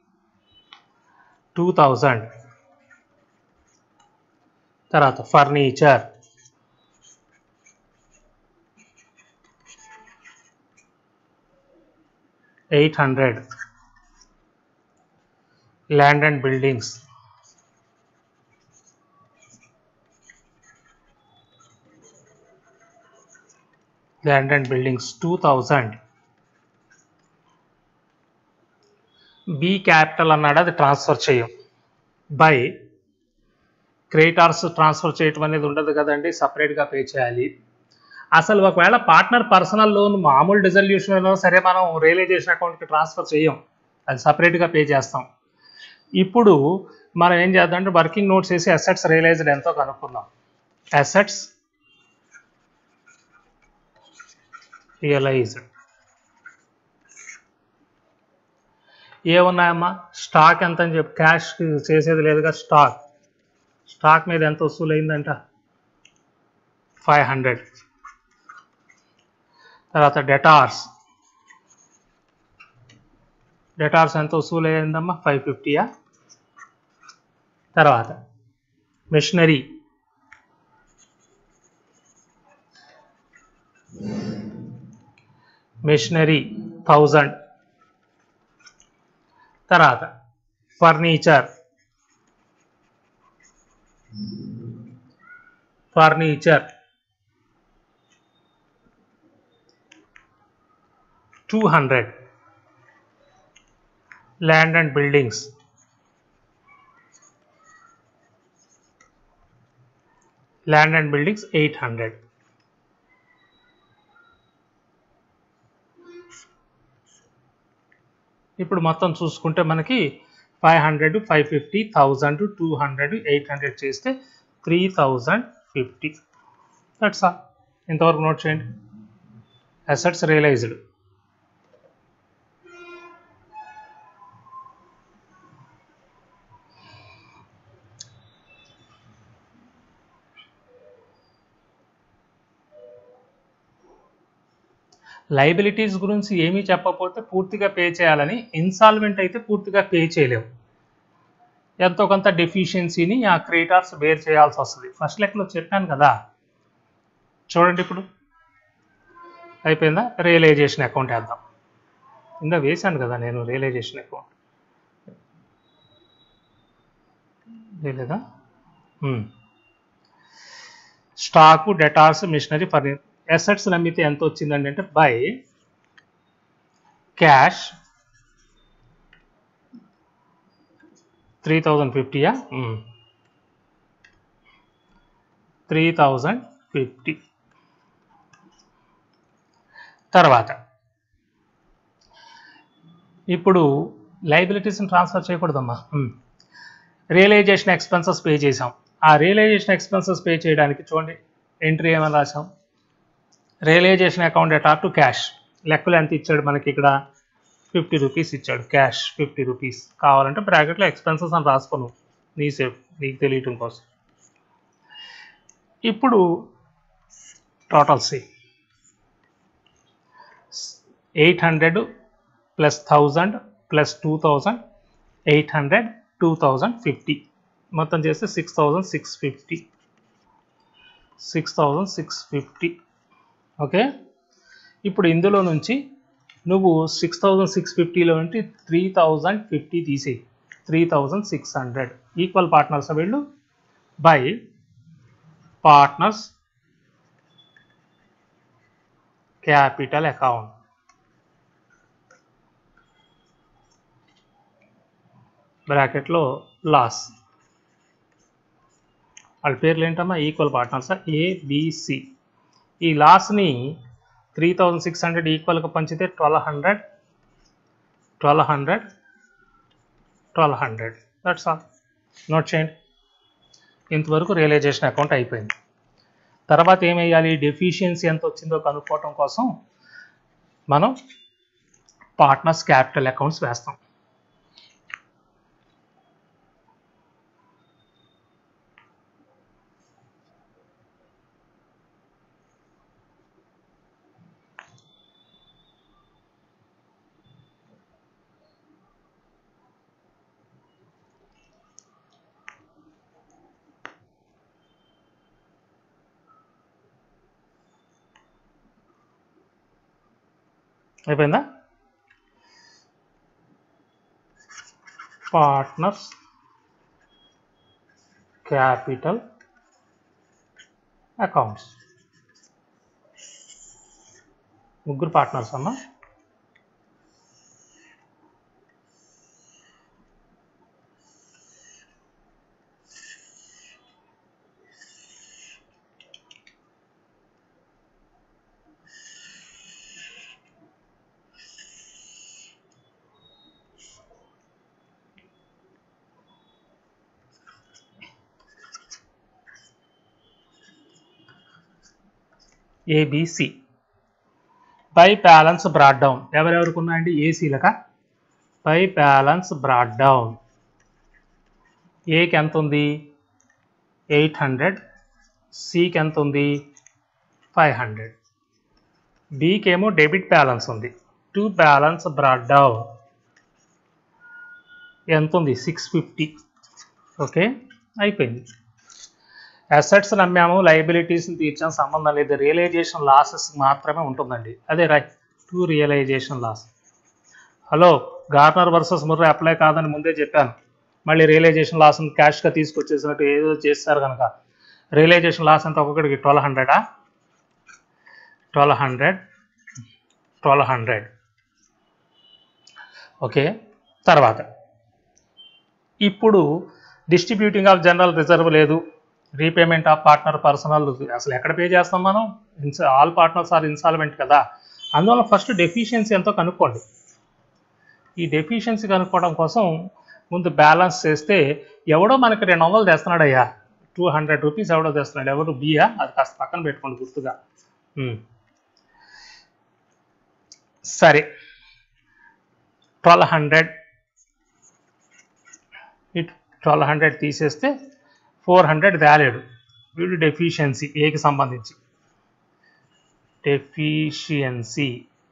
టూ థౌజండ్, తర్వాత furniture eight hundred, land and buildings land and buildings two thousand. B capital అన్నాడు, అది ట్రాన్స్ఫర్ చేయం. బై క్రెడిటార్స్ ట్రాన్స్ఫర్ చేయటం అనేది ఉండదు కదండి, సపరేట్గా పే చేయాలి. అసలు ఒకవేళ పార్ట్నర్ పర్సనల్ లోన్ మామూలు డిజల్యూషన్లో సరే మనం రియలైజేషన్ అకౌంట్కి ట్రాన్స్ఫర్ చేయం, అది సపరేట్గా పే చేస్తాం. ఇప్పుడు మనం ఏం చేద్దాం అంటే వర్కింగ్ నోట్స్ వేసి అసెట్స్ రియలైజ్డ్ ఎంతో కనుక్కుందాం. Assets realised ఏమున్నాయమ్మా? స్టాక్ ఎంత అని చెప్పి, క్యాష్ చేసేది లేదుగా, స్టాక్ స్టాక్ మీద ఎంత వసూలు అయిందంట ఫైవ్ హండ్రెడ్. తర్వాత డెటార్స్ డెటార్స్ ఎంత వసూలు అయిందమ్మా? ఫైవ్ ఫిఫ్టీయా. తర్వాత మెషినరీ మెషినరీ థౌజండ్, తర్వాత furniture furniture two hundred, land and buildings land and buildings eight hundred. ఇప్పుడు మొత్తం చూసుకుంటే మనకి five hundred, five fifty, thousand, two hundred, eight hundred చేస్తే three thousand fifty. That's all. ఇంతవరకు నోట్ చేయండి. Assets realised. లైబిలిటీస్ గురించి ఏమీ చెప్పకపోతే పూర్తిగా పే చేయాలని, ఇన్సాల్వెంట్ అయితే పూర్తిగా పే చేయలేము. ఎంతో కొంత డెఫిషియన్సీని ఆ క్రెడిటార్స్ బేర్ చేయాల్సి వస్తుంది. ఫస్ట్ లెక్కలో చెప్పాను కదా, చూడండి. ఇప్పుడు అయిపోయిందా? రియలైజేషన్ అకౌంట్ వేద్దాం. ఇంకా వేశాను కదా నేను రియలైజేషన్ అకౌంట్, లేదా? Stock, debtors, machinery, furniture. Assets నమ్మితే ఎంత వచ్చిందండి అంటే బై క్యాష్ త్రీ థౌజండ్ ఫిఫ్టీయా త్రీ థౌజండ్ ఫిఫ్టీ. తర్వాత ఇప్పుడు లైబిలిటీస్ని ట్రాన్స్ఫర్ చేయకూడదమ్మా. రియలైజేషన్ ఎక్స్పెన్సెస్ పే చేసాం. ఆ రియలైజేషన్ ఎక్స్పెన్సెస్ పే చేయడానికి చూడండి ఎంట్రీ ఏమైనా రాసాం. Realisation account debtor to cash. లెక్కలు ఎంత ఇచ్చాడు మనకి? ఇక్కడ ఫిఫ్టీ రూపీస్ ఇచ్చాడు. Cash fifty rupees. కావాలంటే బ్రాకెట్లో ఎక్స్పెన్సెస్ అని రాసుకోను, నీ సేఫ్, నీకు తెలియటం కోసం. ఇప్పుడు total say eight hundred plus thousand plus two thousand eight hundred two thousand fifty మొత్తం చేస్తే six thousand six fifty six thousand six fifty okay. ఇప్పుడు ఇందులో నుంచి నువ్వు సిక్స్ థౌజండ్ సిక్స్ ఫిఫ్టీలో నుండి త్రీ థౌజండ్ ఫిఫ్టీ తీసేయి. Three thousand six hundred equal partners వీళ్ళు బై పార్ట్నర్స్ క్యాపిటల్ అకౌంట్. బ్రాకెట్లో లాస్. వాళ్ళ పేర్లు ఏంటమ్మా? Equal partners A B C. ఈ లాస్ని త్రీ థౌజండ్ సిక్స్ హండ్రెడ్ ఈక్వల్గా పంచితే twelve hundred twelve hundred twelve hundred that's all. Note చేయండి. ఇంతవరకు రియలైజేషన్ అకౌంట్ అయిపోయింది. తర్వాత ఏమేయాలి? డెఫిషియన్సీ ఎంత వచ్చిందో కనుక్కోవటం కోసం మనం పార్ట్నర్స్ క్యాపిటల్ అకౌంట్స్ వేస్తాం. అయిపోయిందా? Partners capital accounts. ముగ్గురు పార్ట్నర్స్ అమ్మా. A B C. By balance brought down ఎవరెవరికి ఉన్నాయండి? ఏసీలక పై బ్యాలెన్స్ బ్రాడ్ డౌన్. ఏకి ఎంత ఉంది? Eight hundred. సికి ఎంత ఉంది? Five hundred. బికి ఏమో డెబిట్ బ్యాలెన్స్ ఉంది. టు బ్యాలెన్స్ బ్రాడ్ డౌన్ ఎంత ఉంది? Six fifty. ఓకే అయిపోయింది. అసెట్స్ నమ్మాము, లయబిలిటీస్ని తీర్చాము, సంబంధం లేదు. రియలైజేషన్ లాసెస్ మాత్రమే ఉంటుందండి. అదే right to realisation loss. Hello, Garner versus Murray apply కాదని ముందే చెప్పాను. మళ్ళీ రియలైజేషన్ లాస్ని క్యాష్గా తీసుకొచ్చేసినట్టు ఏదో చేస్తారు కనుక రియలైజేషన్ లాస్ అంతా ఒక్కొక్కడికి ట్వెల్వ్ హండ్రెడా twelve hundred twelve hundred okay. తర్వాత ఇప్పుడు డిస్ట్రిబ్యూటింగ్ ఆఫ్ జనరల్ రిజర్వ్ లేదు, రీపేమెంట్ ఆఫ్ పార్ట్నర్ పర్సనల్ అసలు ఎక్కడ పే చేస్తాం మనం? ఇన్స్ ఆల్ పార్ట్నర్స్ ఆర్ ఇన్సాల్వెంట్ కదా. అందువల్ల ఫస్ట్ డెఫిషియన్సీ ఎంతో కనుక్కోండి. ఈ డెఫిషియన్సీ కనుక్కోవడం కోసం ముందు బ్యాలెన్స్ చేస్తే ఎవడో మనకి రెండు వందలు తెస్తున్నాడు అయ్యా, టూ హండ్రెడ్ రూపీస్ ఎవడో తెస్తున్నాడు, ఎవరు బియా, అది కాస్త పక్కన పెట్టుకోండి గుర్తుగా. సరే, ట్వెల్వ్ హండ్రెడ్ ఇటు ట్వెల్వ్ హండ్రెడ్ తీసేస్తే ఫోర్ హండ్రెడ్ తేలేడు వీడు డెఫిషియన్సీ ఏకి సంబంధించి. డెఫిషియన్సీ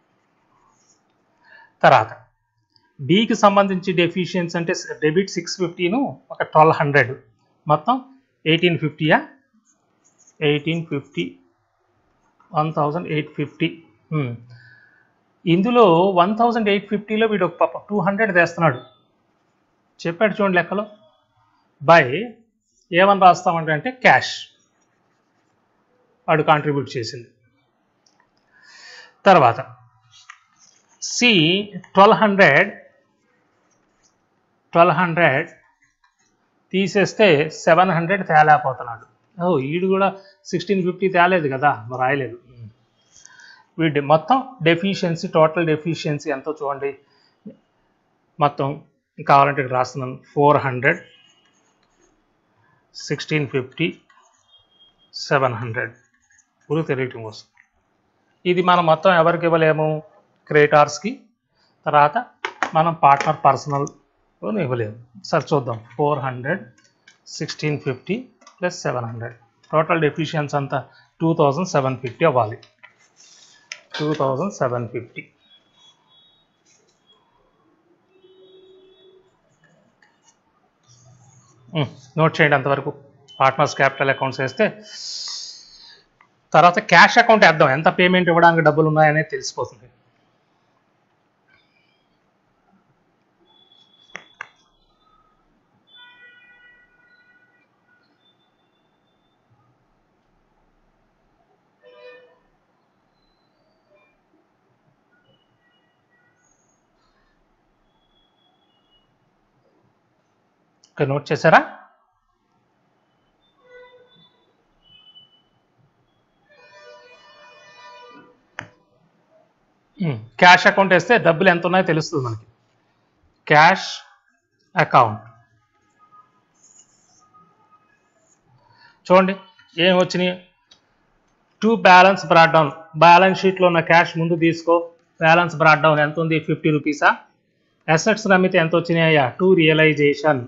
తర్వాత బికి సంబంధించి డెఫిషియన్సీ అంటే డెబిట్ సిక్స్ ఫిఫ్టీను ఒక ట్వెల్వ్ హండ్రెడ్ మొత్తం ఎయిటీన్ ఫిఫ్టీయా eighteen fifty one thousand eight fifty ఇందులో వన్ థౌజండ్ ఎయిట్ ఫిఫ్టీలో వీడు ఒక పాప టూ హండ్రెడ్ తెస్తున్నాడు చెప్పాడు చూడండి లెక్కలో. బై ఏమని రాస్తామంటే అంటే క్యాష్ వాడు కాంట్రిబ్యూట్ చేసింది. తర్వాత C twelve hundred twelve hundred తీసేస్తే సెవెన్ హండ్రెడ్ తేలేకపోతున్నాడు. ఓ ఈడు కూడా సిక్స్టీన్ ఫిఫ్టీ తేలేదు కదా, మరి రాయలేదు. వీడి మొత్తం డెఫిషియన్సీ టోటల్ డెఫిషియన్సీ ఎంతో చూడండి. మొత్తం కావాలంటే ఇక్కడ రాస్తున్నాను, four hundred sixteen fifty seven hundred ఊరు తెలియటం కోసం. ఇది మనం మొత్తం ఎవరికి ఇవ్వలేము? క్రెడిటార్స్కి. తర్వాత మనం పార్ట్నర్ పర్సనల్ ఇవ్వలేము. సరే చూద్దాం, four hundred sixteen fifty plus seven hundred total deficiency అంతా టూ థౌజండ్ సెవెన్ ఫిఫ్టీ అవ్వాలి. Two thousand seven fifty note చేయండి అంతవరకు. పార్ట్నర్స్ క్యాపిటల్ అకౌంట్స్ వేస్తే తర్వాత క్యాష్ అకౌంట్ వేద్దాం, ఎంత పేమెంట్ ఇవ్వడానికి డబ్బులు ఉన్నాయనేది తెలిసిపోతుంది. నోట్ చేశారా? క్యాష్ అకౌంట్ వేస్తే డబ్బులు ఎంత ఉన్నాయో తెలుస్తుంది మనకి. క్యాష్ అకౌంట్ చూడండి ఏం వచ్చినాయి. To balance brought down, balance షీట్లో ఉన్న క్యాష్ ముందు తీసుకో. బ్యాలెన్స్ బ్రాడ్ డౌన్ ఎంత ఉంది? ఫిఫ్టీ రూపీసా. అసెట్స్ అమ్మితే ఎంత వచ్చినాయా? టూ రియలైజేషన్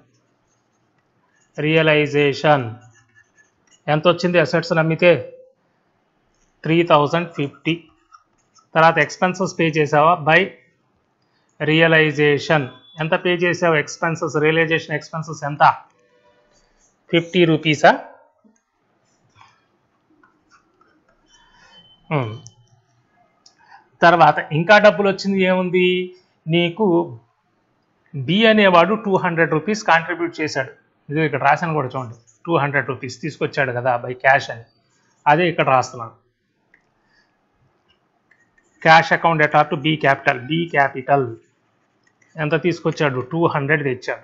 రియలైజేషన్ ఎంత వచ్చింది? అసెట్స్ అమ్మితే త్రీ థౌజండ్ ఫిఫ్టీ. తర్వాత ఎక్స్పెన్సెస్ పే చేసావా? బై రియలైజేషన్ ఎంత పే చేసావు? ఎక్స్పెన్సెస్ రియలైజేషన్ ఎక్స్పెన్సెస్ ఎంత? ఫిఫ్టీ రూపీసా. తర్వాత ఇంకా డబ్బులు వచ్చింది ఏముంది నీకు? బి అనేవాడు టూ హండ్రెడ్ రూపీస్ కాంట్రిబ్యూట్ చేశాడు. ఇది ఇక్కడ రాశాను కూడా చూడండి, టూ హండ్రెడ్ రూపీస్ తీసుకొచ్చాడు కదా బై క్యాష్ అని, అదే ఇక్కడ రాస్తున్నాను. Cash account debtor to B capital. B capital ఎంత తీసుకొచ్చాడు? టూ హండ్రెడ్ తెచ్చాడు.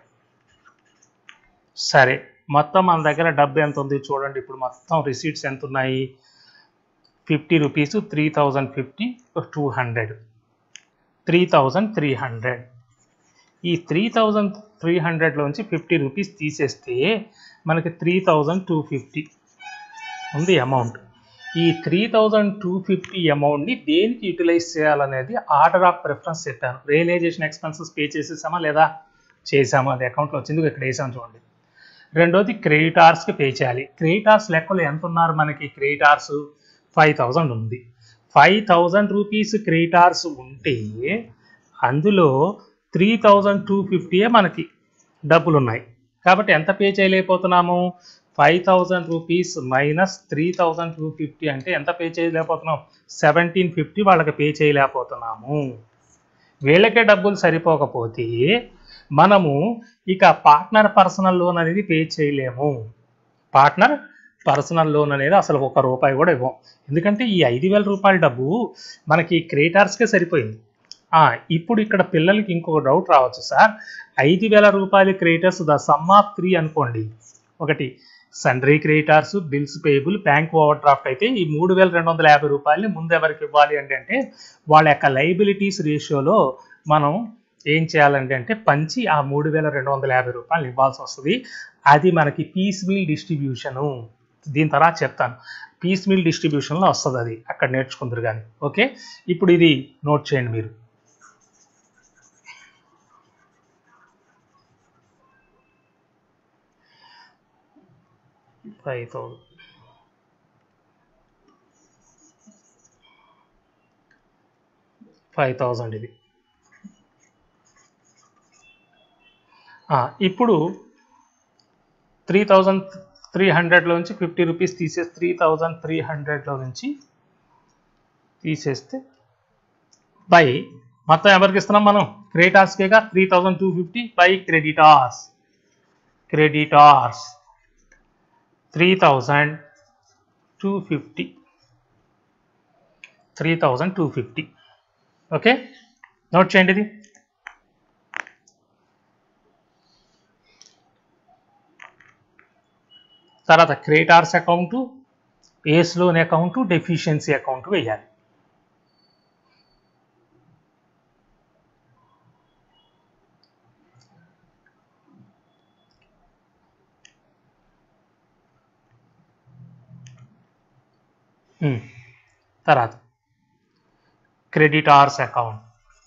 సరే, మొత్తం మన దగ్గర డబ్బు ఎంత ఉంది చూడండి. ఇప్పుడు మొత్తం రిసీట్స్ ఎంత ఉన్నాయి? Fifty rupees, three thousand fifty, two hundred, three thousand three hundred. ఈ త్రీ థౌజండ్ త్రీ హండ్రెడ్లోంచి ఫిఫ్టీ రూపీస్ తీసేస్తే మనకి త్రీ థౌజండ్ టూ ఫిఫ్టీ ఉంది అమౌంట్. ఈ త్రీ థౌజండ్ టూ ఫిఫ్టీ అమౌంట్ని దేనికి యూటిలైజ్ చేయాలనేది ఆర్డర్ ఆఫ్ ప్రిఫరెన్స్ చెప్పాను. రియలైజేషన్ ఎక్స్పెన్సెస్ పే చేసేసామా లేదా? చేసాము, అది అకౌంట్లో వచ్చింది, ఇక్కడ వేసాము చూడండి. రెండోది క్రెడిటార్స్కి పే చేయాలి. క్రెడిటార్స్ లెక్కలు ఎంత ఉన్నారు మనకి? క్రెడిటార్స్ ఫైవ్ థౌజండ్ ఉంది. ఫైవ్ థౌజండ్ రూపీస్ క్రెడిటార్స్ ఉంటే అందులో త్రీ థౌజండ్ టూ ఫిఫ్టీయే మనకి డబ్బులు ఉన్నాయి. కాబట్టి ఎంత పే చేయలేకపోతున్నాము? Five thousand rupees minus three thousand two fifty అంటే ఎంత పే చేయలేకపోతున్నాం? సెవెంటీన్ ఫిఫ్టీ వాళ్ళకి పే చేయలేకపోతున్నాము. వీళ్ళకే డబ్బులు సరిపోకపోతే మనము ఇక పార్ట్నర్ పర్సనల్ లోన్ అనేది పే చేయలేము. పార్ట్నర్ పర్సనల్ లోన్ అనేది అసలు ఒక రూపాయి కూడా ఇవ్వం. ఎందుకంటే ఈ ఐదు వేల రూపాయల డబ్బు మనకి క్రెడిటార్స్కే సరిపోయింది. ఇప్పుడు ఇక్కడ పిల్లలకి ఇంకొక డౌట్ రావచ్చు, సార్ ఐదు వేల రూపాయల creditors the sum of three అనుకోండి. ఒకటి sundry creditors, bills payable, bank overdraft అయితే ఈ మూడు వేల రెండు వందల యాభై రూపాయలని ముందు ఎవరికి ఇవ్వాలి అంటే అంటే వాళ్ళ యొక్క లైబిలిటీస్ రేషియోలో మనం ఏం చేయాలంటే అంటే పంచి ఆ మూడు వేల రెండు వందల యాభై రూపాయలు ఇవ్వాల్సి వస్తుంది. అది మనకి పీస్ మీల్ డిస్ట్రిబ్యూషను. దీని తర్వాత చెప్తాను. పీస్ మీల్ డిస్ట్రిబ్యూషన్లో వస్తుంది, అది అక్కడ నేర్చుకుందరు కానీ. ఓకే, ఇప్పుడు ఇది నోట్ చేయండి మీరు. ఫైవ్ థౌజండ్ ఫైవ్ థౌజండ్ ఇది. ఇప్పుడు త్రీ థౌజండ్ త్రీ హండ్రెడ్లో నుంచి ఫిఫ్టీ రూపీస్ తీసేసి త్రీ థౌజండ్ త్రీ హండ్రెడ్లో నుంచి తీసేస్తే బై మొత్తం ఎవరికి ఇస్తున్నాం మనం? క్రెడిటార్స్కేగా. Three thousand two fifty by creditors. Creditors three thousand two fifty three thousand two fifty okay, note చేయండి ఇది. తర్వాత creditors account, A's loan account, deficiency account వేయాలి. తర్వాత creditors account,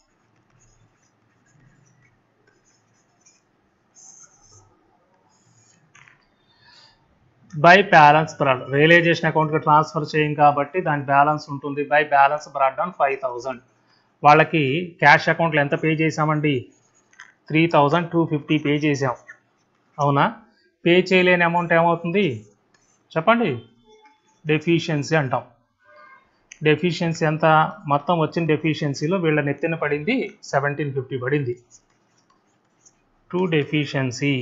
by balance brought realisation అకౌంట్కి ట్రాన్స్ఫర్ చేయం కాబట్టి దాని balance ఉంటుంది. By balance brought down five thousand. వాళ్ళకి క్యాష్ అకౌంట్లో ఎంత పే చేసామండి? Three thousand two fifty pay చేసాం, అవునా? పే చేయలేని అమౌంట్ ఏమవుతుంది చెప్పండి? డెఫిషియన్సీ అంటాం. డెఫిషియన్సీ ఎంత? మొత్తం వచ్చిన డెఫిషియన్సీలో వీళ్ళ నెత్తిన పడింది సెవెంటీన్ ఫిఫ్టీ పడింది. టు డెఫిషియన్సీ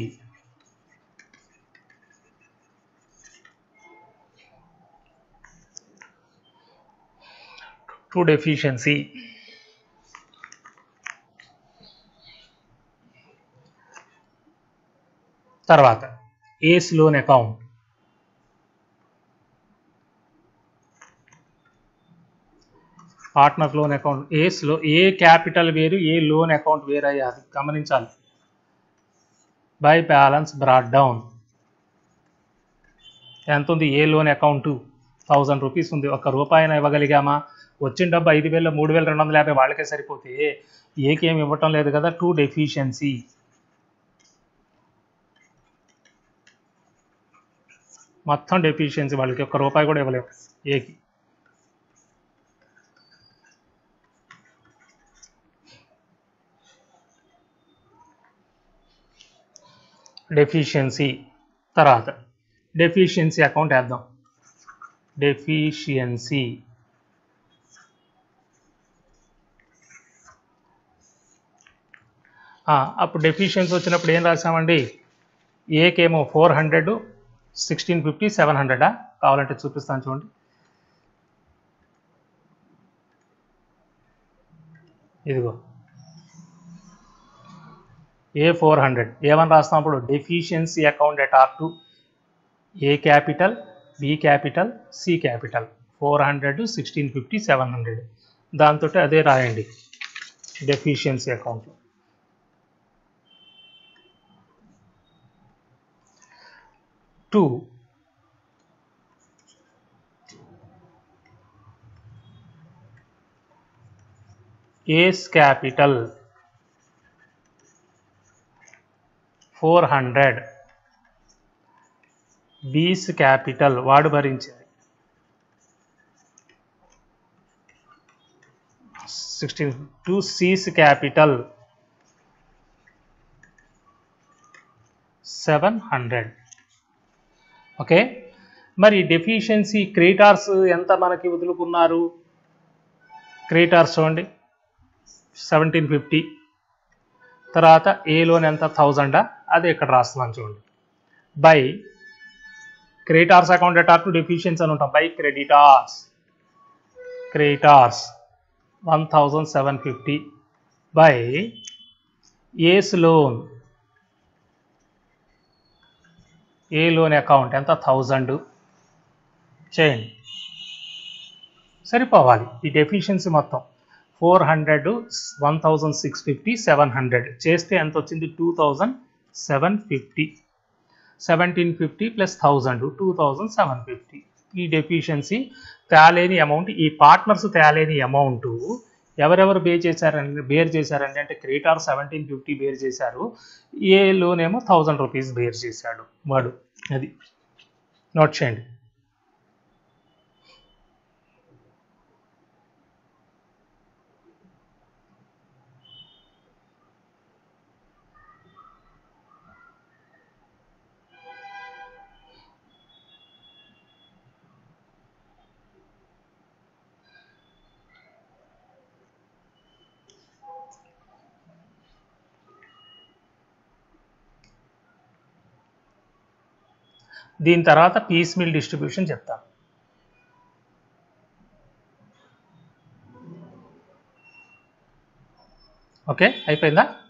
టు డెఫిషియన్సీ తర్వాత A's loan account, partner loan account. ఏస్లో ఏ క్యాపిటల్ వేరు, ఏ లోన్ అకౌంట్ వేరు అయ్యాలి, గమనించాలి. బై బ్యాలెన్స్ బ్రాడ్ డౌన్ ఎంత ఉంది? A loan account thousand rupees ఉంది. ఒక్క రూపాయిన ఇవ్వగలిగామా? వచ్చిన డబ్బు ఐదు వేల మూడు వేల రెండు వందల యాభై వాళ్ళకే సరిపోతే ఏకేమి ఇవ్వటం లేదు కదా. టూ డెఫిషియన్సీ మొత్తం డెఫిషియన్సీ వాళ్ళకి ఒక్క రూపాయి కూడా ఇవ్వలేము ఏకి. డెఫిషియన్సీ తర్వాత డెఫిషియన్సీ అకౌంట్ వేద్దాం. డెఫిషియన్సీ అప్పుడు డెఫిషియన్సీ వచ్చినప్పుడు ఏం రాసామండి? ఏకేమో four hundred, sixteen fifty, seven హండ్రెడా? కావాలంటే చూపిస్తాను చూడండి. ఇదిగో ఏ ఫోర్ హండ్రెడ్ ఏమని రాస్తాం అప్పుడు? Deficiency account at R two, A capital, B capital, C capital. Four hundred, sixteen fifty, seven hundred దాంతో అదే రాయండి డెఫిషియన్సీ అకౌంట్లో. Two A's capital four hundred, B's capital వాడు భరించింది sixteen, two C's capital seven hundred. Okay, మరి deficiency creditors ఎంత మనకి వదులుకున్నారు? క్రెడిటార్స్ చూడండి సెవెంటీన్ ఫిఫ్టీ, తర్వాత ఏ లోన్ ఎంత థౌజండా, అది ఇక్కడ రాస్తున్నాను చూడండి. By creditors account debtor to deficiency అని ఉంటాం. By creditors creditors one thousand seven fifty by A's loan A loan account ఎంత థౌజండ్ చేయండి. సరిపోవాలి ఈ డెఫిషియన్సీ మొత్తం four hundred one thousand six fifty seven hundred చేస్తే ఎంత వచ్చింది? Two thousand seven fifty seventeen fifty plus thousand two thousand seven fifty. ఈ deficiency తేలేని అమౌంట్, ఈ పార్ట్నర్స్ తేలేని అమౌంట్ ఎవరెవరు బే చేశారండి బేర్ చేశారండి అంటే క్రెడిటార్ సెవెంటీన్ ఫిఫ్టీ బేర్ చేశారు, ఏ లోన్ ఏమో థౌజండ్ రూపీస్ బేర్ చేశాడు వాడు. అది నోట్ చేయండి. దీని తర్వాత పీస్ మీల్ డిస్ట్రిబ్యూషన్ చెప్తాను. ఓకే, అయిపోయిందా?